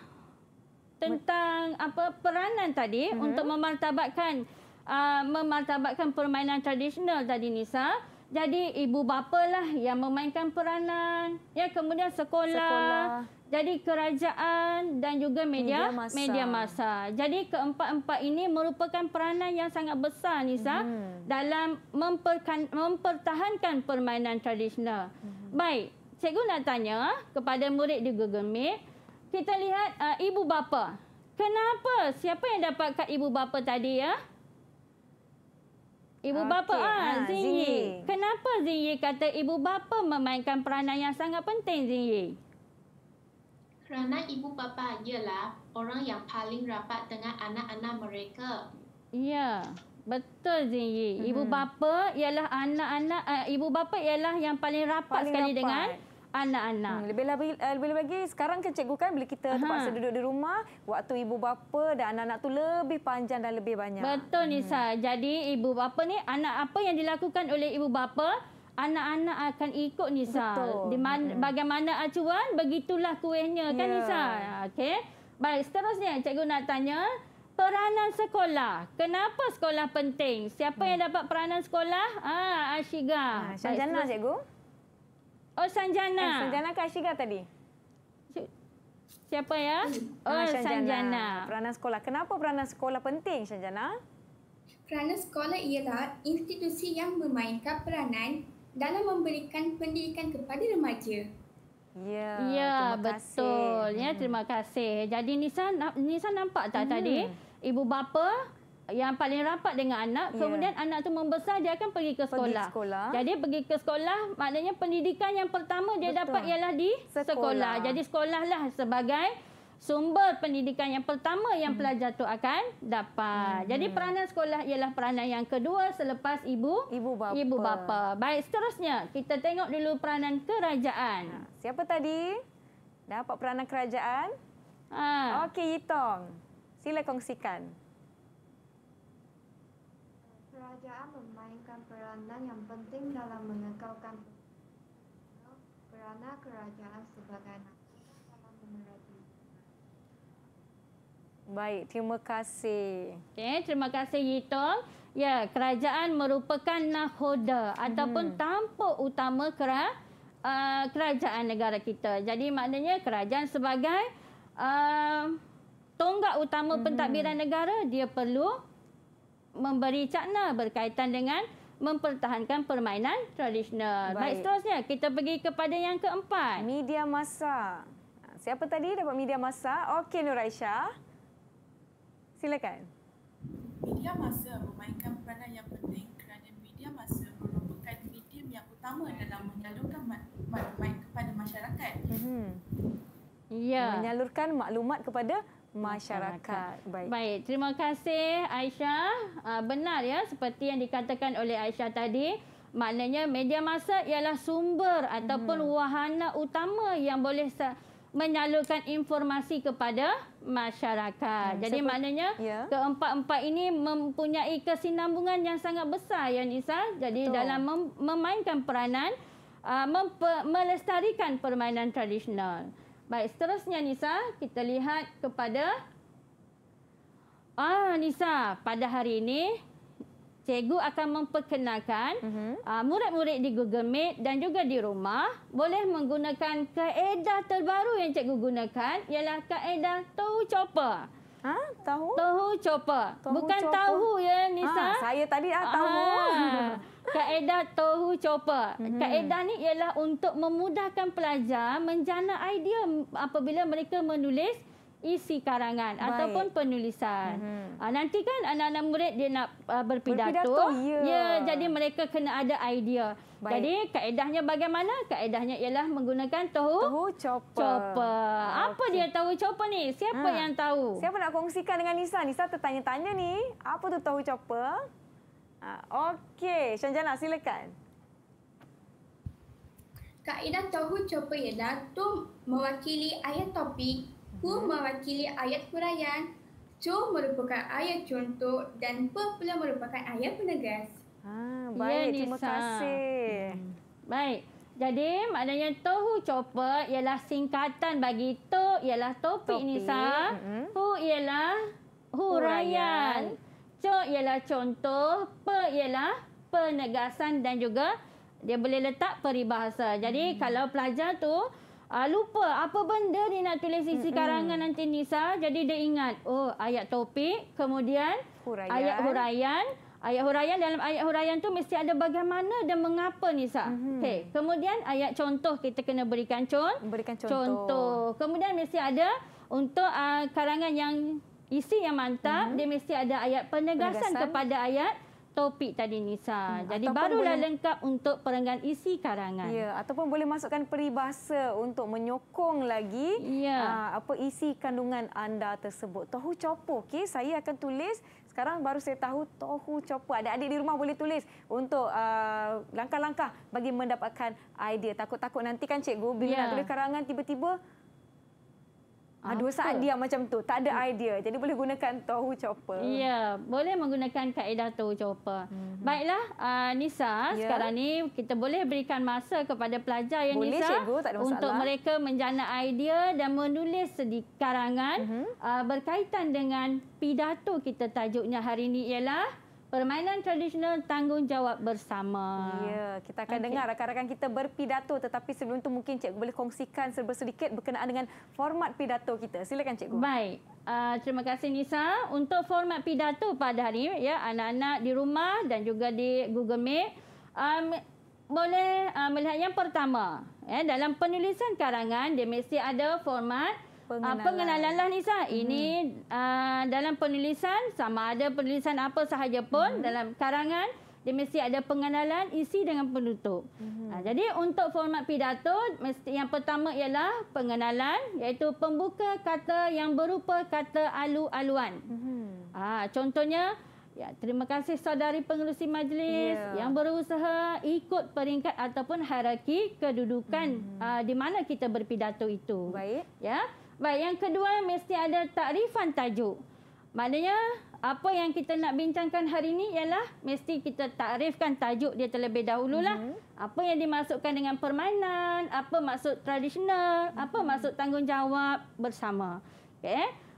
tentang apa peranan tadi uh-huh. untuk memartabatkan uh, memartabatkan permainan tradisional tadi, Nisa. Jadi ibu bapa lah yang memainkan peranan, ya, kemudian sekolah, sekolah. Jadi kerajaan dan juga media media massa. media massa. Jadi keempat-empat ini merupakan peranan yang sangat besar, Nisa, uh-huh. dalam memperkan, mempertahankan permainan tradisional. Uh-huh. Baik, cikgu nak tanya kepada murid di Google Meet. Kita lihat uh, ibu bapa. Kenapa? Siapa yang dapat kad ibu bapa tadi ya? Ibu okay. bapa ah, Zinyi. Kenapa Zinyi kata ibu bapa memainkan peranan yang sangat penting, Zinyi? Kerana ibu bapa ialah orang yang paling rapat dengan anak-anak mereka. Ya, betul Zinyi. Ibu hmm. bapa ialah anak-anak uh, ibu bapa ialah yang paling rapat paling sekali rapat. dengan anak-anak. Hmm, lebih-lebih lebih lagi sekarang kan cikgu kan bila kita Aha. terpaksa duduk di rumah, waktu ibu bapa dan anak-anak tu lebih panjang dan lebih banyak. Betul Nisa. Hmm. Jadi ibu bapa ni anak apa yang dilakukan oleh ibu bapa, anak-anak akan ikut Nisa. Betul. Di mana hmm. bagaimana acuan, begitulah kuihnya kan yeah. Nisa. Okey. Baik, seterusnya cikgu nak tanya peranan sekolah. Kenapa sekolah penting? Siapa hmm. yang dapat peranan sekolah? Ah, Ashiga. Ah, Syanjana cikgu. Oh, Sanjana. Eh, Sanjana ke Ashiga tadi? Siapa ya? Oh, ah, Sanjana. Sanjana. Peranan sekolah. Kenapa peranan sekolah penting, Sanjana? Peranan sekolah ialah institusi yang memainkan peranan dalam memberikan pendidikan kepada remaja. Ya, ya betul. Ya, terima kasih. Jadi Nisa Nisa nampak tak hmm. tadi ibu bapa yang paling rapat dengan anak, yeah. kemudian anak tu membesar, dia akan pergi ke sekolah. Pergi sekolah. Jadi pergi ke sekolah, maknanya pendidikan yang pertama dia Betul. dapat ialah di sekolah. sekolah. Jadi sekolahlah sebagai sumber pendidikan yang pertama yang hmm. pelajar tu akan dapat. Hmm. Jadi peranan sekolah ialah peranan yang kedua selepas ibu ibu bapa. Ibu bapa. Baik, seterusnya kita tengok dulu peranan kerajaan. Ha, siapa tadi dapat peranan kerajaan? Ha. Okey, Yitong. Sila kongsikan. Kerajaan memainkan peranan yang penting dalam mengekalkan peranan kerajaan sebagai dalam memerhati. Baik, terima kasih. Okay, terima kasih Yitong. Ya, kerajaan merupakan nahoda hmm. ataupun tampuk utama kerajaan. uh, kerajaan negara kita. Jadi maknanya kerajaan sebagai uh, tonggak utama mm-hmm. pentadbiran negara, dia perlu memberi cakna berkaitan dengan mempertahankan permainan tradisional. Baik. Baik, seterusnya kita pergi kepada yang keempat. Media massa. Siapa tadi dapat media massa? Okey, Nur Aisyah. Silakan. Media massa memainkan peranan yang penting kerana media massa merupakan medium yang utama dalam menyalurkan maklumat kepada masyarakat. Mm-hmm. Ya. Menyalurkan maklumat kepada masyarakat. Baik. Baik, terima kasih Aisyah. Uh, benar ya, seperti yang dikatakan oleh Aisyah tadi, maknanya media massa ialah sumber hmm. ataupun wahana utama yang boleh menyalurkan informasi kepada masyarakat. Hmm. Jadi Seperti, maknanya ya. keempat-empat ini mempunyai kesinambungan yang sangat besar ya Nisa. Jadi Betul. dalam mem- memainkan peranan uh, mempe- melestarikan permainan tradisional. Baik, seterusnya Nisa, kita lihat kepada ah Nisa, pada hari ini cikgu akan memperkenalkan uh-huh. uh, murid-murid di Google Meet dan juga di rumah boleh menggunakan kaedah terbaru yang cikgu gunakan, ialah kaedah tahu chopper. Ha, tahu? Tahu chopper. Tahu Bukan chopper. tahu ya Nisa. Ha, saya tadi ah tahu. Ah, kaedah tahu chopper. Mm-hmm. Kaedah ni ialah untuk memudahkan pelajar menjana idea apabila mereka menulis isi karangan Baik. ataupun penulisan. Mm-hmm. Uh, nanti kan anak-anak murid dia nak uh, berpidato. berpidato ya. ya, jadi mereka kena ada idea. Baik. Jadi kaedahnya bagaimana? Kaedahnya ialah menggunakan tahu tahu chopper. chopper. Apa okay. dia tahu chopper ni? Siapa ha. yang tahu? Siapa nak kongsikan dengan Nisa? Nisa tertanya-tanya ni, apa tu tahu chopper? Ha, okey, Syanjana silakan. Kaedah tahu chopper ialah tu mewakili ayat topik, hu mewakili ayat huraian, co merupakan ayat contoh dan pe pula merupakan ayat penegas. Ha, baik, ya, terima kasih. Hmm. Baik. Jadi maknanya tahu chopper ialah singkatan bagi to ialah topik, topik. Nisa, mm-hmm. hu ialah huraian, co ialah contoh, pe ialah penegasan dan juga dia boleh letak peribahasa. Jadi hmm. kalau pelajar tu uh, lupa apa benda dia nak tulis isi hmm. karangan nanti Nisa, jadi dia ingat, oh ayat topik, kemudian huraian. ayat huraian. Ayat huraian, dalam ayat huraian tu mesti ada bagaimana dan mengapa Nisa. Hmm. Okey, kemudian ayat contoh kita kena berikan con berikan contoh. contoh. Kemudian mesti ada untuk uh, karangan yang isi yang mantap, hmm. dia mesti ada ayat penegasan, penegasan kepada ayat topik tadi Nisa. Hmm, Jadi barulah boleh, lengkap untuk perenggan isi karangan. Ya, ataupun boleh masukkan peribahasa untuk menyokong lagi ya. uh, apa isi kandungan anda tersebut. Tahu chopper, okey, saya akan tulis. Sekarang baru saya tahu tahu chopper. Adik-adik di rumah boleh tulis untuk uh, langkah-langkah bagi mendapatkan idea. Takut-takut nanti kan cikgu bila ya. nak tulis karangan tiba-tiba Ah, dua saat diam macam tu, tak ada idea. Jadi boleh gunakan tahu chopper. Ya, boleh menggunakan kaedah tahu chopper. Mm-hmm. Baiklah, uh, Nisa, ya. sekarang ni kita boleh berikan masa kepada pelajar ya boleh, Nisa, cikgu, tak ada masalah. Untuk mereka menjana idea dan menulis sedikit karangan mm-hmm. uh, berkaitan dengan pidato kita. Tajuknya hari ini ialah permainan tradisional tanggungjawab bersama. Ya, kita akan okay. dengar rakan-rakan kita berpidato, tetapi sebelum itu mungkin cikgu boleh kongsikan serba sedikit berkenaan dengan format pidato kita. Silakan cikgu. Baik. Uh, terima kasih Nisa. Untuk format pidato pada hari ini, ya, anak-anak di rumah dan juga di Google Meet um, boleh uh, melihat yang pertama. Ya, dalam penulisan karangan dia mesti ada format Pengenalan. Uh, pengenalan lah Nisa. Hmm. Ini uh, dalam penulisan, sama ada penulisan apa sahaja pun, hmm. dalam karangan, dia mesti ada pengenalan, isi dengan penutup. Hmm. Uh, jadi untuk format pidato, mesti yang pertama ialah pengenalan, iaitu pembuka kata yang berupa kata alu-aluan. Hmm. Uh, contohnya, ya, terima kasih saudari pengerusi majlis yeah. yang berusaha ikut peringkat ataupun hierarki kedudukan hmm. uh, di mana kita berpidato itu. Baik. Ya. Baik, yang kedua mesti ada takrifan tajuk. Maknanya apa yang kita nak bincangkan hari ini ialah mesti kita takrifkan tajuk dia terlebih dahululah. Mm-hmm. Apa yang dimasukkan dengan permainan, apa maksud tradisional, mm-hmm. apa maksud tanggungjawab bersama. Okey.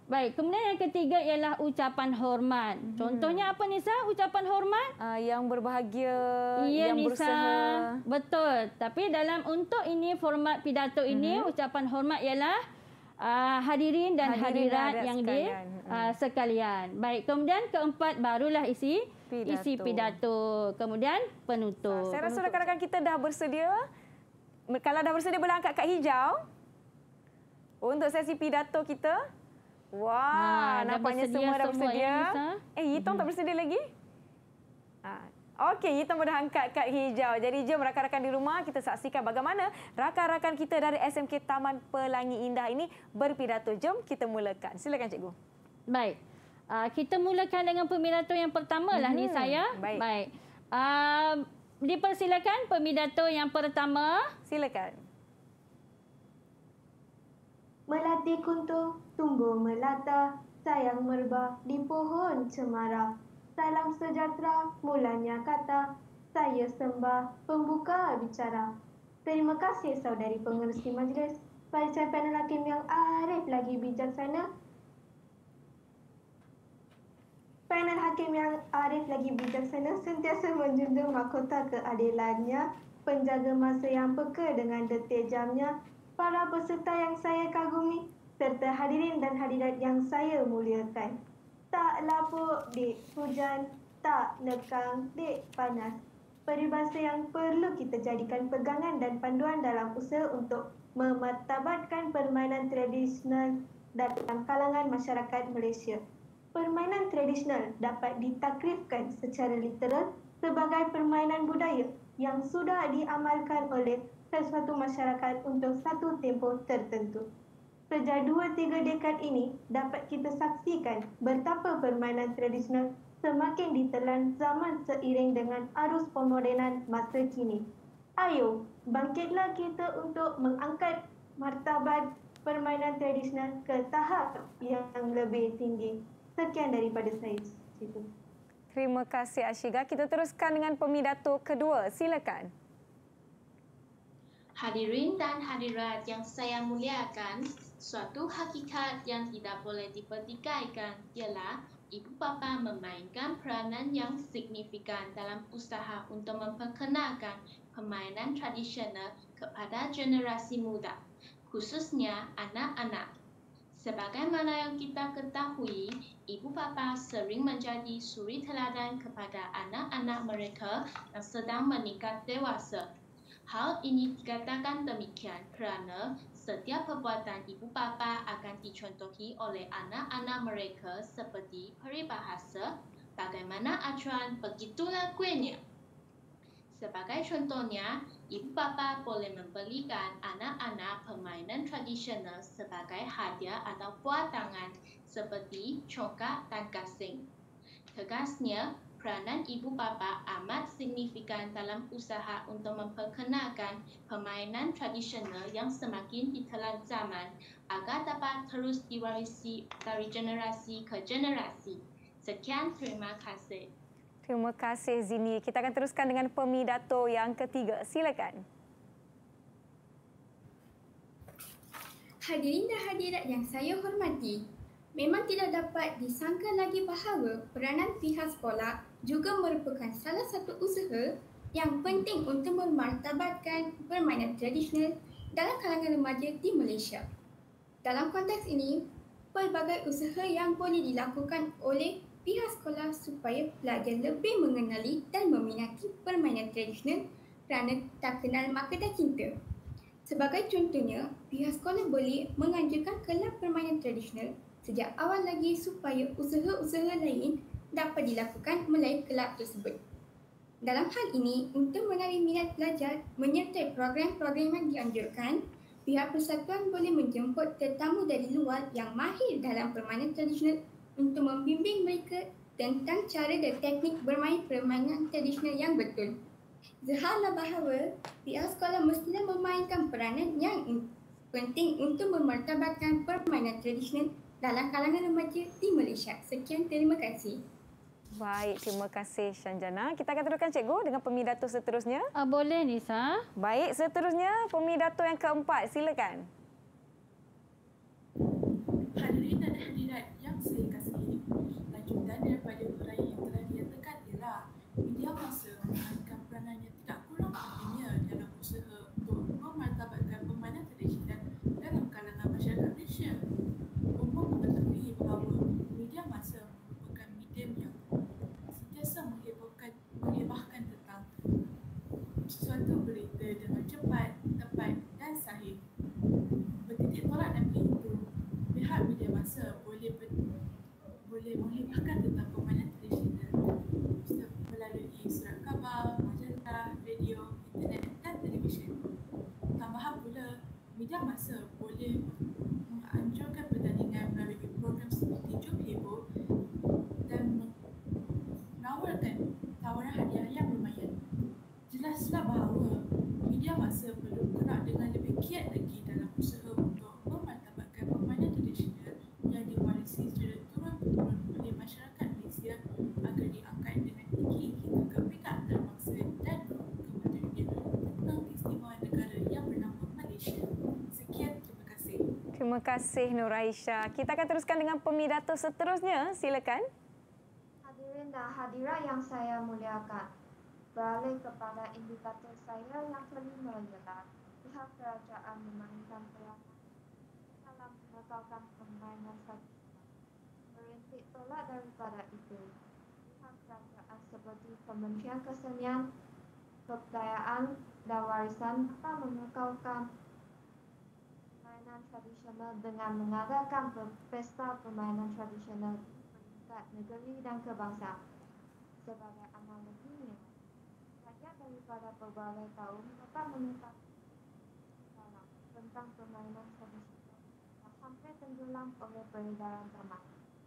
Baik, kemudian yang ketiga ialah ucapan hormat. Hmm. Contohnya apa Nisa? Ucapan hormat? Uh, yang berbahagia, ya, yang Nisa. berusaha. Betul. Tapi dalam untuk ini format pidato ini, hmm. ucapan hormat ialah uh, hadirin dan hadirin hadirat yang di uh, sekalian. Baik, kemudian keempat barulah isi pidato. isi pidato. Kemudian penutup. Saya rasa rakan-rakan kita dah bersedia. Kalau dah bersedia boleh angkat kad hijau untuk sesi pidato kita. Wah, ha, nampaknya semua dah bersedia. Eh, Yitong tak bersedia lagi? Ha. Okey, Yitong dah angkat kad hijau. Jadi jom rakan-rakan di rumah kita saksikan bagaimana rakan-rakan kita dari S M K Taman Pelangi Indah ini berpidato. Jom kita mulakan. Silakan Cikgu. Baik. Uh, kita mulakan dengan pemidato yang pertama lah hmm, ni saya. Baik. Baik. Uh, dipersilakan pemidato yang pertama. Silakan. Melati kuntung, tumbuh melata, sayang merbah di pohon cemara. Salam sejahtera, mulanya kata, saya sembah pembuka bicara. Terima kasih saudari pengerusi majlis, barisan panel hakim yang arif lagi bijaksana. Panel hakim yang arif lagi bijaksana sentiasa menjunjung mahkota keadilannya, penjaga masa yang peka dengan detik jamnya, para peserta yang saya kagumi serta hadirin dan hadirat yang saya muliakan. Tak lapuk dik hujan, tak lekang dik panas. Peribahasa yang perlu kita jadikan pegangan dan panduan dalam usaha untuk memartabatkan permainan tradisional dalam kalangan masyarakat Malaysia. Permainan tradisional dapat ditakrifkan secara literal sebagai permainan budaya yang sudah diamalkan oleh sesuatu masyarakat untuk satu tempoh tertentu. Sejak dua tiga dekad ini, dapat kita saksikan betapa permainan tradisional semakin ditelan zaman seiring dengan arus pemodenan masa kini. Ayo, bangkitlah kita untuk mengangkat martabat permainan tradisional ke tahap yang lebih tinggi. Sekian daripada saya. Cikgu. Terima kasih Ashiga. Kita teruskan dengan pemidato kedua. Silakan. Hadirin dan hadirat yang saya muliakan, suatu hakikat yang tidak boleh dipertikaikan ialah ibu bapa memainkan peranan yang signifikan dalam usaha untuk memperkenalkan permainan tradisional kepada generasi muda, khususnya anak-anak. Sebagaimana yang kita ketahui, ibu bapa sering menjadi suri teladan kepada anak-anak mereka yang sedang meningkat dewasa. Hal ini dikatakan demikian kerana setiap perbuatan ibu bapa akan dicontohi oleh anak-anak mereka seperti peribahasa, bagaimana acuan begitulah kuenya. Sebagai contohnya, ibu bapa boleh membelikan anak-anak permainan tradisional sebagai hadiah atau buatangan seperti congkak dan gasing. Tegasnya, peranan ibu bapa amat signifikan dalam usaha untuk memperkenalkan permainan tradisional yang semakin ditelan zaman agar dapat terus diwarisi dari generasi ke generasi. Sekian, terima kasih. Terima kasih Zini. Kita akan teruskan dengan pemidato yang ketiga. Silakan. Hadirin dan hadirat yang saya hormati, memang tidak dapat disangka lagi bahawa peranan pihak sekolah juga merupakan salah satu usaha yang penting untuk memartabatkan permainan tradisional dalam kalangan remaja di Malaysia. Dalam konteks ini, pelbagai usaha yang boleh dilakukan oleh pihak sekolah supaya pelajar lebih mengenali dan meminati permainan tradisional kerana tak kenal maka dah cinta. Sebagai contohnya, pihak sekolah boleh menganjurkan kelab permainan tradisional sejak awal lagi supaya usaha-usaha lain dapat dilakukan melalui kelab tersebut. Dalam hal ini, untuk menarik minat pelajar menyertai program-program yang dianjurkan, pihak persatuan boleh menjemput tetamu dari luar yang mahir dalam permainan tradisional untuk membimbing mereka tentang cara dan teknik bermain permainan tradisional yang betul. Sehalnya bahawa pihak sekolah mestilah memainkan peranan yang penting untuk memartabatkan permainan tradisional dalam kalangan remaja di Malaysia. Sekian, terima kasih. Baik, terima kasih Syanjana. Kita akan teruskan cikgu dengan pemidato seterusnya. Uh, boleh Nisa. Baik, seterusnya pemidato yang keempat. Silakan. Hadirin dan hadirat sahih. Bertitik tolak dan itu, pihak media masa boleh ber, boleh menghibahkan tentang permainan tradisional melalui surat khabar, majalah, radio, internet dan televisyen. Tambahan pula, media masa boleh menganjurkan pertandingan melalui program seperti Jom Heboh dan menawarkan tawaran hadiah yang lumayan. Jelaslah bahawa media masa perlu gerak dengan lebih giat lagi dalam usaha untuk memartabatkan permainan tradisional yang diwarisi secara turun-temurun oleh masyarakat Malaysia agar diangkat dengan tinggi hingga ke peringkat antarabangsa dan kementerian tentang istimewa negara yang bernama Malaysia. Sekian, terima kasih. Terima kasih Nur Aisyah. Kita akan teruskan dengan pemidato seterusnya. Silakan. Hadirin dan hadirat yang saya muliakan, beralih kepada indikator saya yang kelima ialah pihak kerajaan memainkan peranan dalam mengekalkan permainan tradisional. Merintik tolak daripada itu, pihak kerajaan seperti Kementerian Kesenian, Kebudayaan dan Warisan dapat mengekalkan permainan tradisional dengan mengadakan pesta permainan tradisional di peringkat negeri dan kebangsaan. Sebagai analoginya, rakyat daripada pelbagai kaum dapat mengetahui tentang permainan tradisional yang hampir tenggelam oleh peredaran zaman.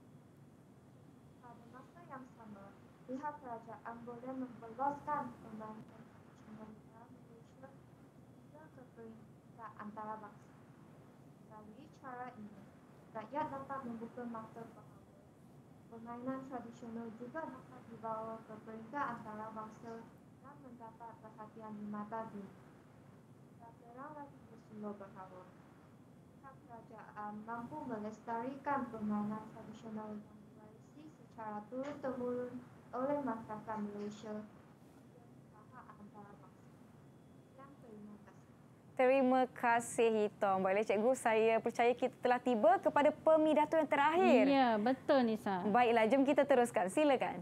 Pada masa yang sama, pihak kerajaan boleh membeloskan permainan tradisional Malaysia hingga ke peringkat antarabangsa. Melalui cara ini, rakyat dapat membuka mata bahawa permainan tradisional juga dapat dibawa ke peringkat antarabangsa dan mendapat perhatian di mata dunia. Tak terang lagi bersulur bahawa pihak kerajaan mampu melestarikan permainan tradisional yang diwarisi secara turun-temurun oleh masyarakat Malaysia di tahap antarabangsa. Yang terima kasih. Terima kasih Hitom. Baiklah cikgu, saya percaya kita telah tiba kepada pemidato yang terakhir. Ya, betul Nisa. Baiklah, jom kita teruskan. Silakan.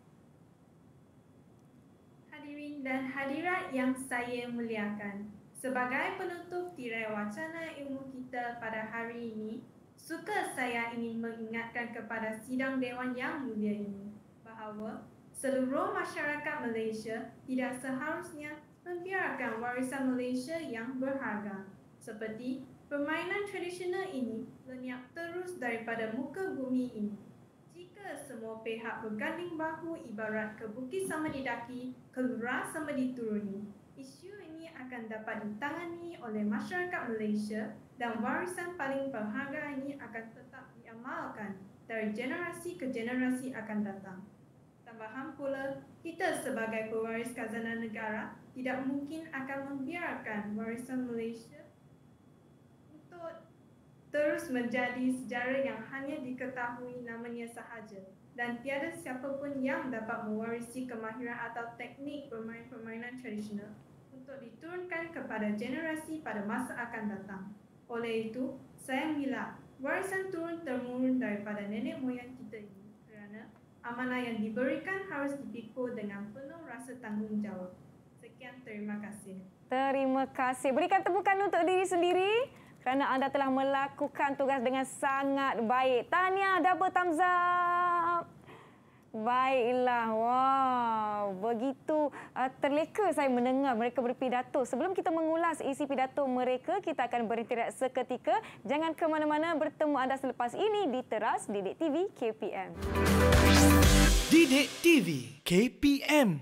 Hadirin dan hadirat yang saya muliakan, sebagai penutup tirai wacana ilmu kita pada hari ini, suka saya ingin mengingatkan kepada sidang Dewan yang mulia ini bahawa seluruh masyarakat Malaysia tidak seharusnya membiarkan warisan Malaysia yang berharga seperti permainan tradisional ini lenyap terus daripada muka bumi ini. Jika semua pihak berganding bahu ibarat ke bukit sama didaki, kelurah sama dituruni, isu ini akan dapat ditangani oleh masyarakat Malaysia dan warisan paling berharga ini akan tetap diamalkan dari generasi ke generasi akan datang. Tambahan pula, kita sebagai pewaris khazanah negara tidak mungkin akan membiarkan warisan Malaysia untuk terus menjadi sejarah yang hanya diketahui namanya sahaja dan tiada siapa pun yang dapat mewarisi kemahiran atau teknik bermain permainan tradisional untuk diturunkan kepada generasi pada masa akan datang. Oleh itu, saya mengira warisan turun-temurun daripada nenek moyang kita ini kerana amanah yang diberikan harus dipikul dengan penuh rasa tanggungjawab. Sekian, terima kasih. Terima kasih. Berikan tepukan untuk diri sendiri kerana anda telah melakukan tugas dengan sangat baik. Tahniah, double thumbs up. Baiklah, wow, begitu uh, terleka saya mendengar mereka berpidato. Sebelum kita mengulas isi pidato mereka, kita akan berhenti seketika. Jangan ke mana-mana, bertemu anda selepas ini di Teras Didik T V K P M. Didik T V K P M.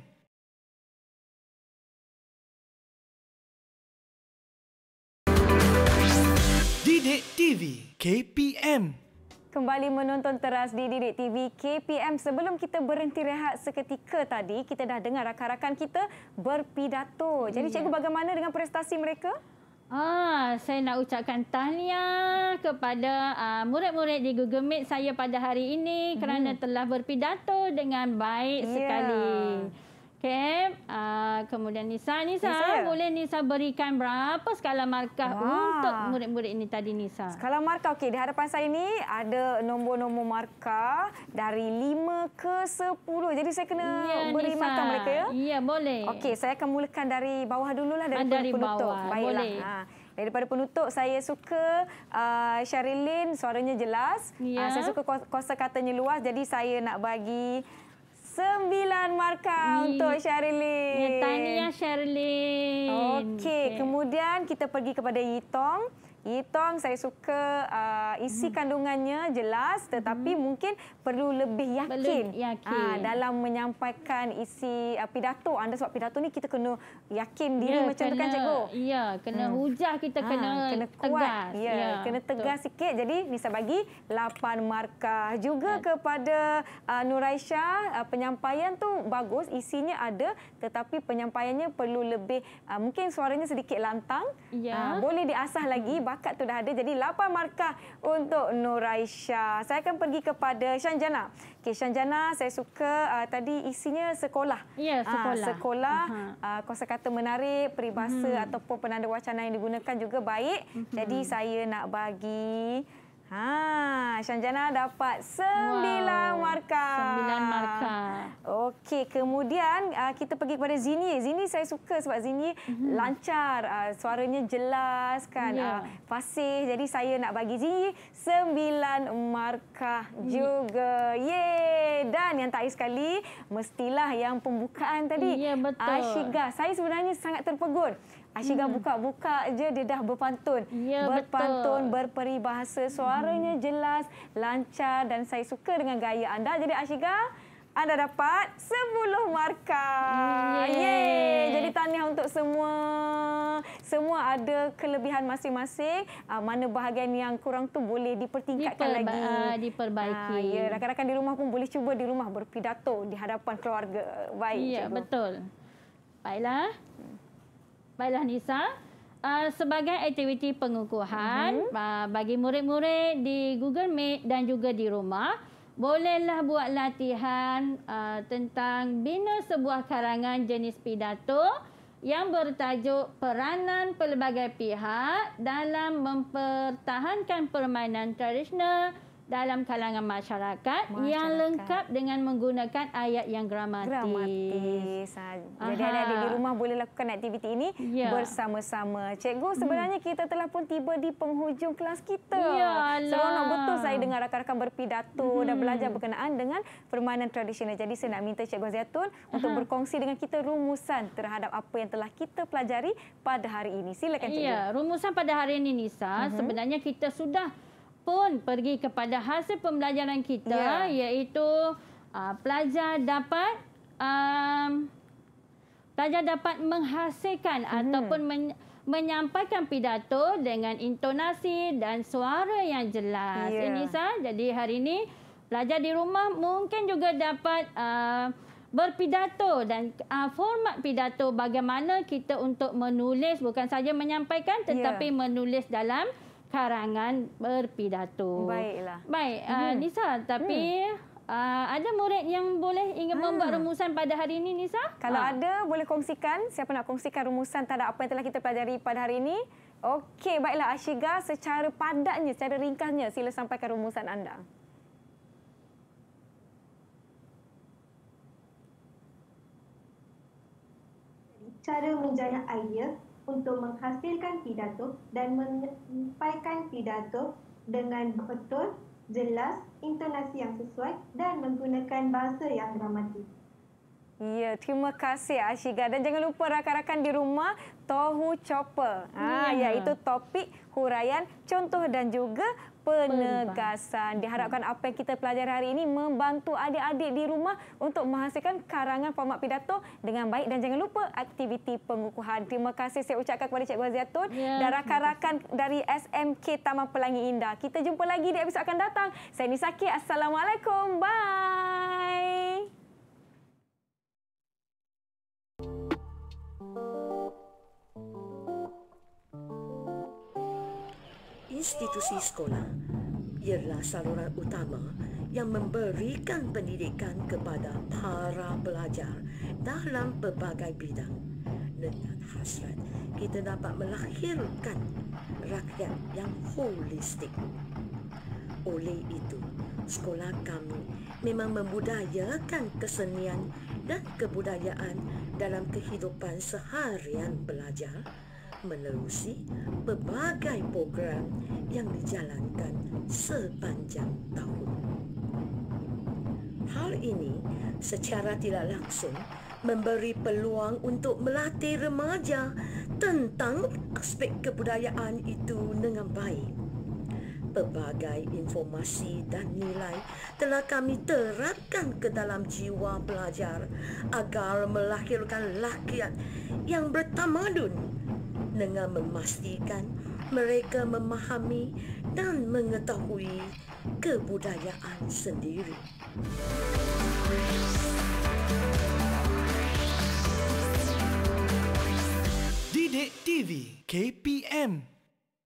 Didik T V K P M. Kembali menonton Teras di Didik T V K P M. Sebelum kita berhenti rehat seketika tadi, kita dah dengar rakan-rakan kita berpidato. Jadi cikgu, bagaimana dengan prestasi mereka? Ah, saya nak ucapkan tahniah kepada uh, murid-murid di Google Meet saya pada hari ini hmm. kerana telah berpidato dengan baik yeah. sekali. Okay, uh, kemudian Nisa, Nisa, Nisa, boleh Nisa berikan berapa skala markah Wah. untuk murid-murid ini tadi, Nisa? Skala markah, okey. Di hadapan saya ini ada nombor-nombor markah dari lima ke sepuluh. Jadi saya kena ya, beri Nisa. markah mereka ya? Ya, boleh. Okey, saya akan mulakan dari bawah dululah, dari, dari penutup. bawah, Baiklah. boleh. Ha. Daripada penutup, saya suka uh, Syarilin, suaranya jelas. Ya. Uh, saya suka kosa katanya luas, jadi saya nak bagi sembilan markah Ih. untuk Syarilin. Ya, tahniah Syarilin. Okey, okay. Kemudian kita pergi kepada Yitong. Yitong saya suka uh, isi kandungannya jelas, tetapi hmm. mungkin perlu lebih yakin, Perlu yakin. Uh, dalam menyampaikan isi uh, pidato anda, sebab pidato ni kita kena yakin diri, ya, macam tu kan cikgu? Ya, kena hmm. hujah, kita Ha, kena, kena kuat. tegas. Ya, ya, kena tegas betul. sikit. Jadi Nisa bagi lapan markah. Juga ya. kepada uh, Nuraisyah, uh, penyampaian tu bagus, isinya ada, tetapi penyampaiannya perlu lebih uh, mungkin suaranya sedikit lantang. Ya. Uh, boleh diasah lagi, bakat tu dah ada. Jadi lapan markah untuk Nuraisyah. Saya akan pergi kepada Syanjana. Okey, Syanjana, saya suka uh, tadi isinya sekolah. Ya, sekolah. Uh, sekolah, uh, kosakata menarik, peribahasa Hmm. ataupun penanda wacana yang digunakan juga baik. Hmm. Jadi saya nak bagi Ha, Syanjana dapat sembilan wow. markah. Sembilan markah. Okey, kemudian uh, kita pergi kepada Zini. Zini saya suka sebab Zini mm-hmm. lancar, uh, suaranya jelas kan, yeah. uh, fasih. Jadi saya nak bagi Zini sembilan markah mm. juga. Yeay! Dan yang terakhir sekali, mestilah yang pembukaan tadi. Ya, yeah, betul. Ashiga, saya sebenarnya sangat terpegun. Ashiga hmm. buka-buka je dia dah berpantun. Ya, berpantun, betul. berperibahasa, suaranya hmm. jelas, lancar dan saya suka dengan gaya anda. Jadi Ashiga, anda dapat sepuluh markah. Yeay. Yeay. Jadi tahniah untuk semua. Semua ada kelebihan masing-masing. Mana bahagian yang kurang tu boleh dipertingkatkan Diperba- lagi. Uh, diperbaiki. Uh, ya, rakan-rakan di rumah pun boleh cuba di rumah berpidato di hadapan keluarga. Baik, ya, cikgu. Betul. Baiklah. Baiklah Nisa, uh, sebagai aktiviti pengukuhan uh-huh. uh, bagi murid-murid di Google Meet dan juga di rumah, bolehlah buat latihan uh, tentang bina sebuah karangan jenis pidato yang bertajuk peranan pelbagai pihak dalam mempertahankan permainan tradisional dalam kalangan masyarakat, masyarakat yang lengkap dengan menggunakan ayat yang gramatis. Gramatis. Jadi adik-adik di rumah boleh lakukan aktiviti ini ya. bersama-sama. Cikgu, sebenarnya hmm. kita telah pun tiba di penghujung kelas kita. Yalah. Seronok betul saya dengar rakan-rakan berpidato hmm. dan belajar berkenaan dengan permainan tradisional. Jadi saya nak minta Cikgu Zaitun Aha. untuk berkongsi dengan kita rumusan terhadap apa yang telah kita pelajari pada hari ini. Silakan Cikgu. Ya, rumusan pada hari ini Nisa, uh-huh. sebenarnya kita sudah pun pergi kepada hasil pembelajaran kita, yeah. iaitu uh, pelajar dapat um, pelajar dapat menghasilkan hmm. ataupun men- menyampaikan pidato dengan intonasi dan suara yang jelas. Yeah. Nisa, jadi hari ini pelajar di rumah mungkin juga dapat uh, berpidato dan uh, format pidato bagaimana kita untuk menulis, bukan saja menyampaikan tetapi yeah. menulis dalam karangan berpidato. Baiklah. Baik, uh, hmm. Nisa, tapi hmm. uh, ada murid yang boleh ingin ha. membuat rumusan pada hari ini, Nisa? Kalau ha. ada, boleh kongsikan. Siapa nak kongsikan rumusan terhadap apa yang telah kita pelajari pada hari ini? Okey, baiklah Ashiga, secara padatnya, secara ringkasnya, sila sampaikan rumusan anda. Cara menjana idea untuk menghasilkan pidato dan menyampaikan pidato dengan betul, jelas, intonasi yang sesuai dan menggunakan bahasa yang gramatis. Ya, terima kasih Ashiga. Dan jangan lupa rakan-rakan di rumah, Tohu Chopper. Ha, ya. Iaitu topik, huraian, contoh dan juga penegasan. Diharapkan apa yang kita pelajari hari ini membantu adik-adik di rumah untuk menghasilkan karangan format pidato dengan baik. Dan jangan lupa aktiviti pengukuhan. Terima kasih saya ucapkan kepada Cikgu Zaitun ya, dan rakan-rakan dari S M K Taman Pelangi Indah. Kita jumpa lagi di episod akan datang. Saya Nisaki. Assalamualaikum. Bye. Institusi sekolah ialah saluran utama yang memberikan pendidikan kepada para pelajar dalam pelbagai bidang. Dengan hasrat, kita dapat melahirkan rakyat yang holistik. Oleh itu, sekolah kami memang membudayakan kesenian dan kebudayaan dalam kehidupan seharian pelajar menerusi pelbagai program yang dijalankan sepanjang tahun. Hal ini secara tidak langsung memberi peluang untuk melatih remaja tentang aspek kebudayaan itu dengan baik. Pelbagai informasi dan nilai telah kami terapkan ke dalam jiwa pelajar agar melahirkan rakyat yang bertamadun dengan memastikan mereka memahami dan mengetahui kebudayaan sendiri. Didik T V K P M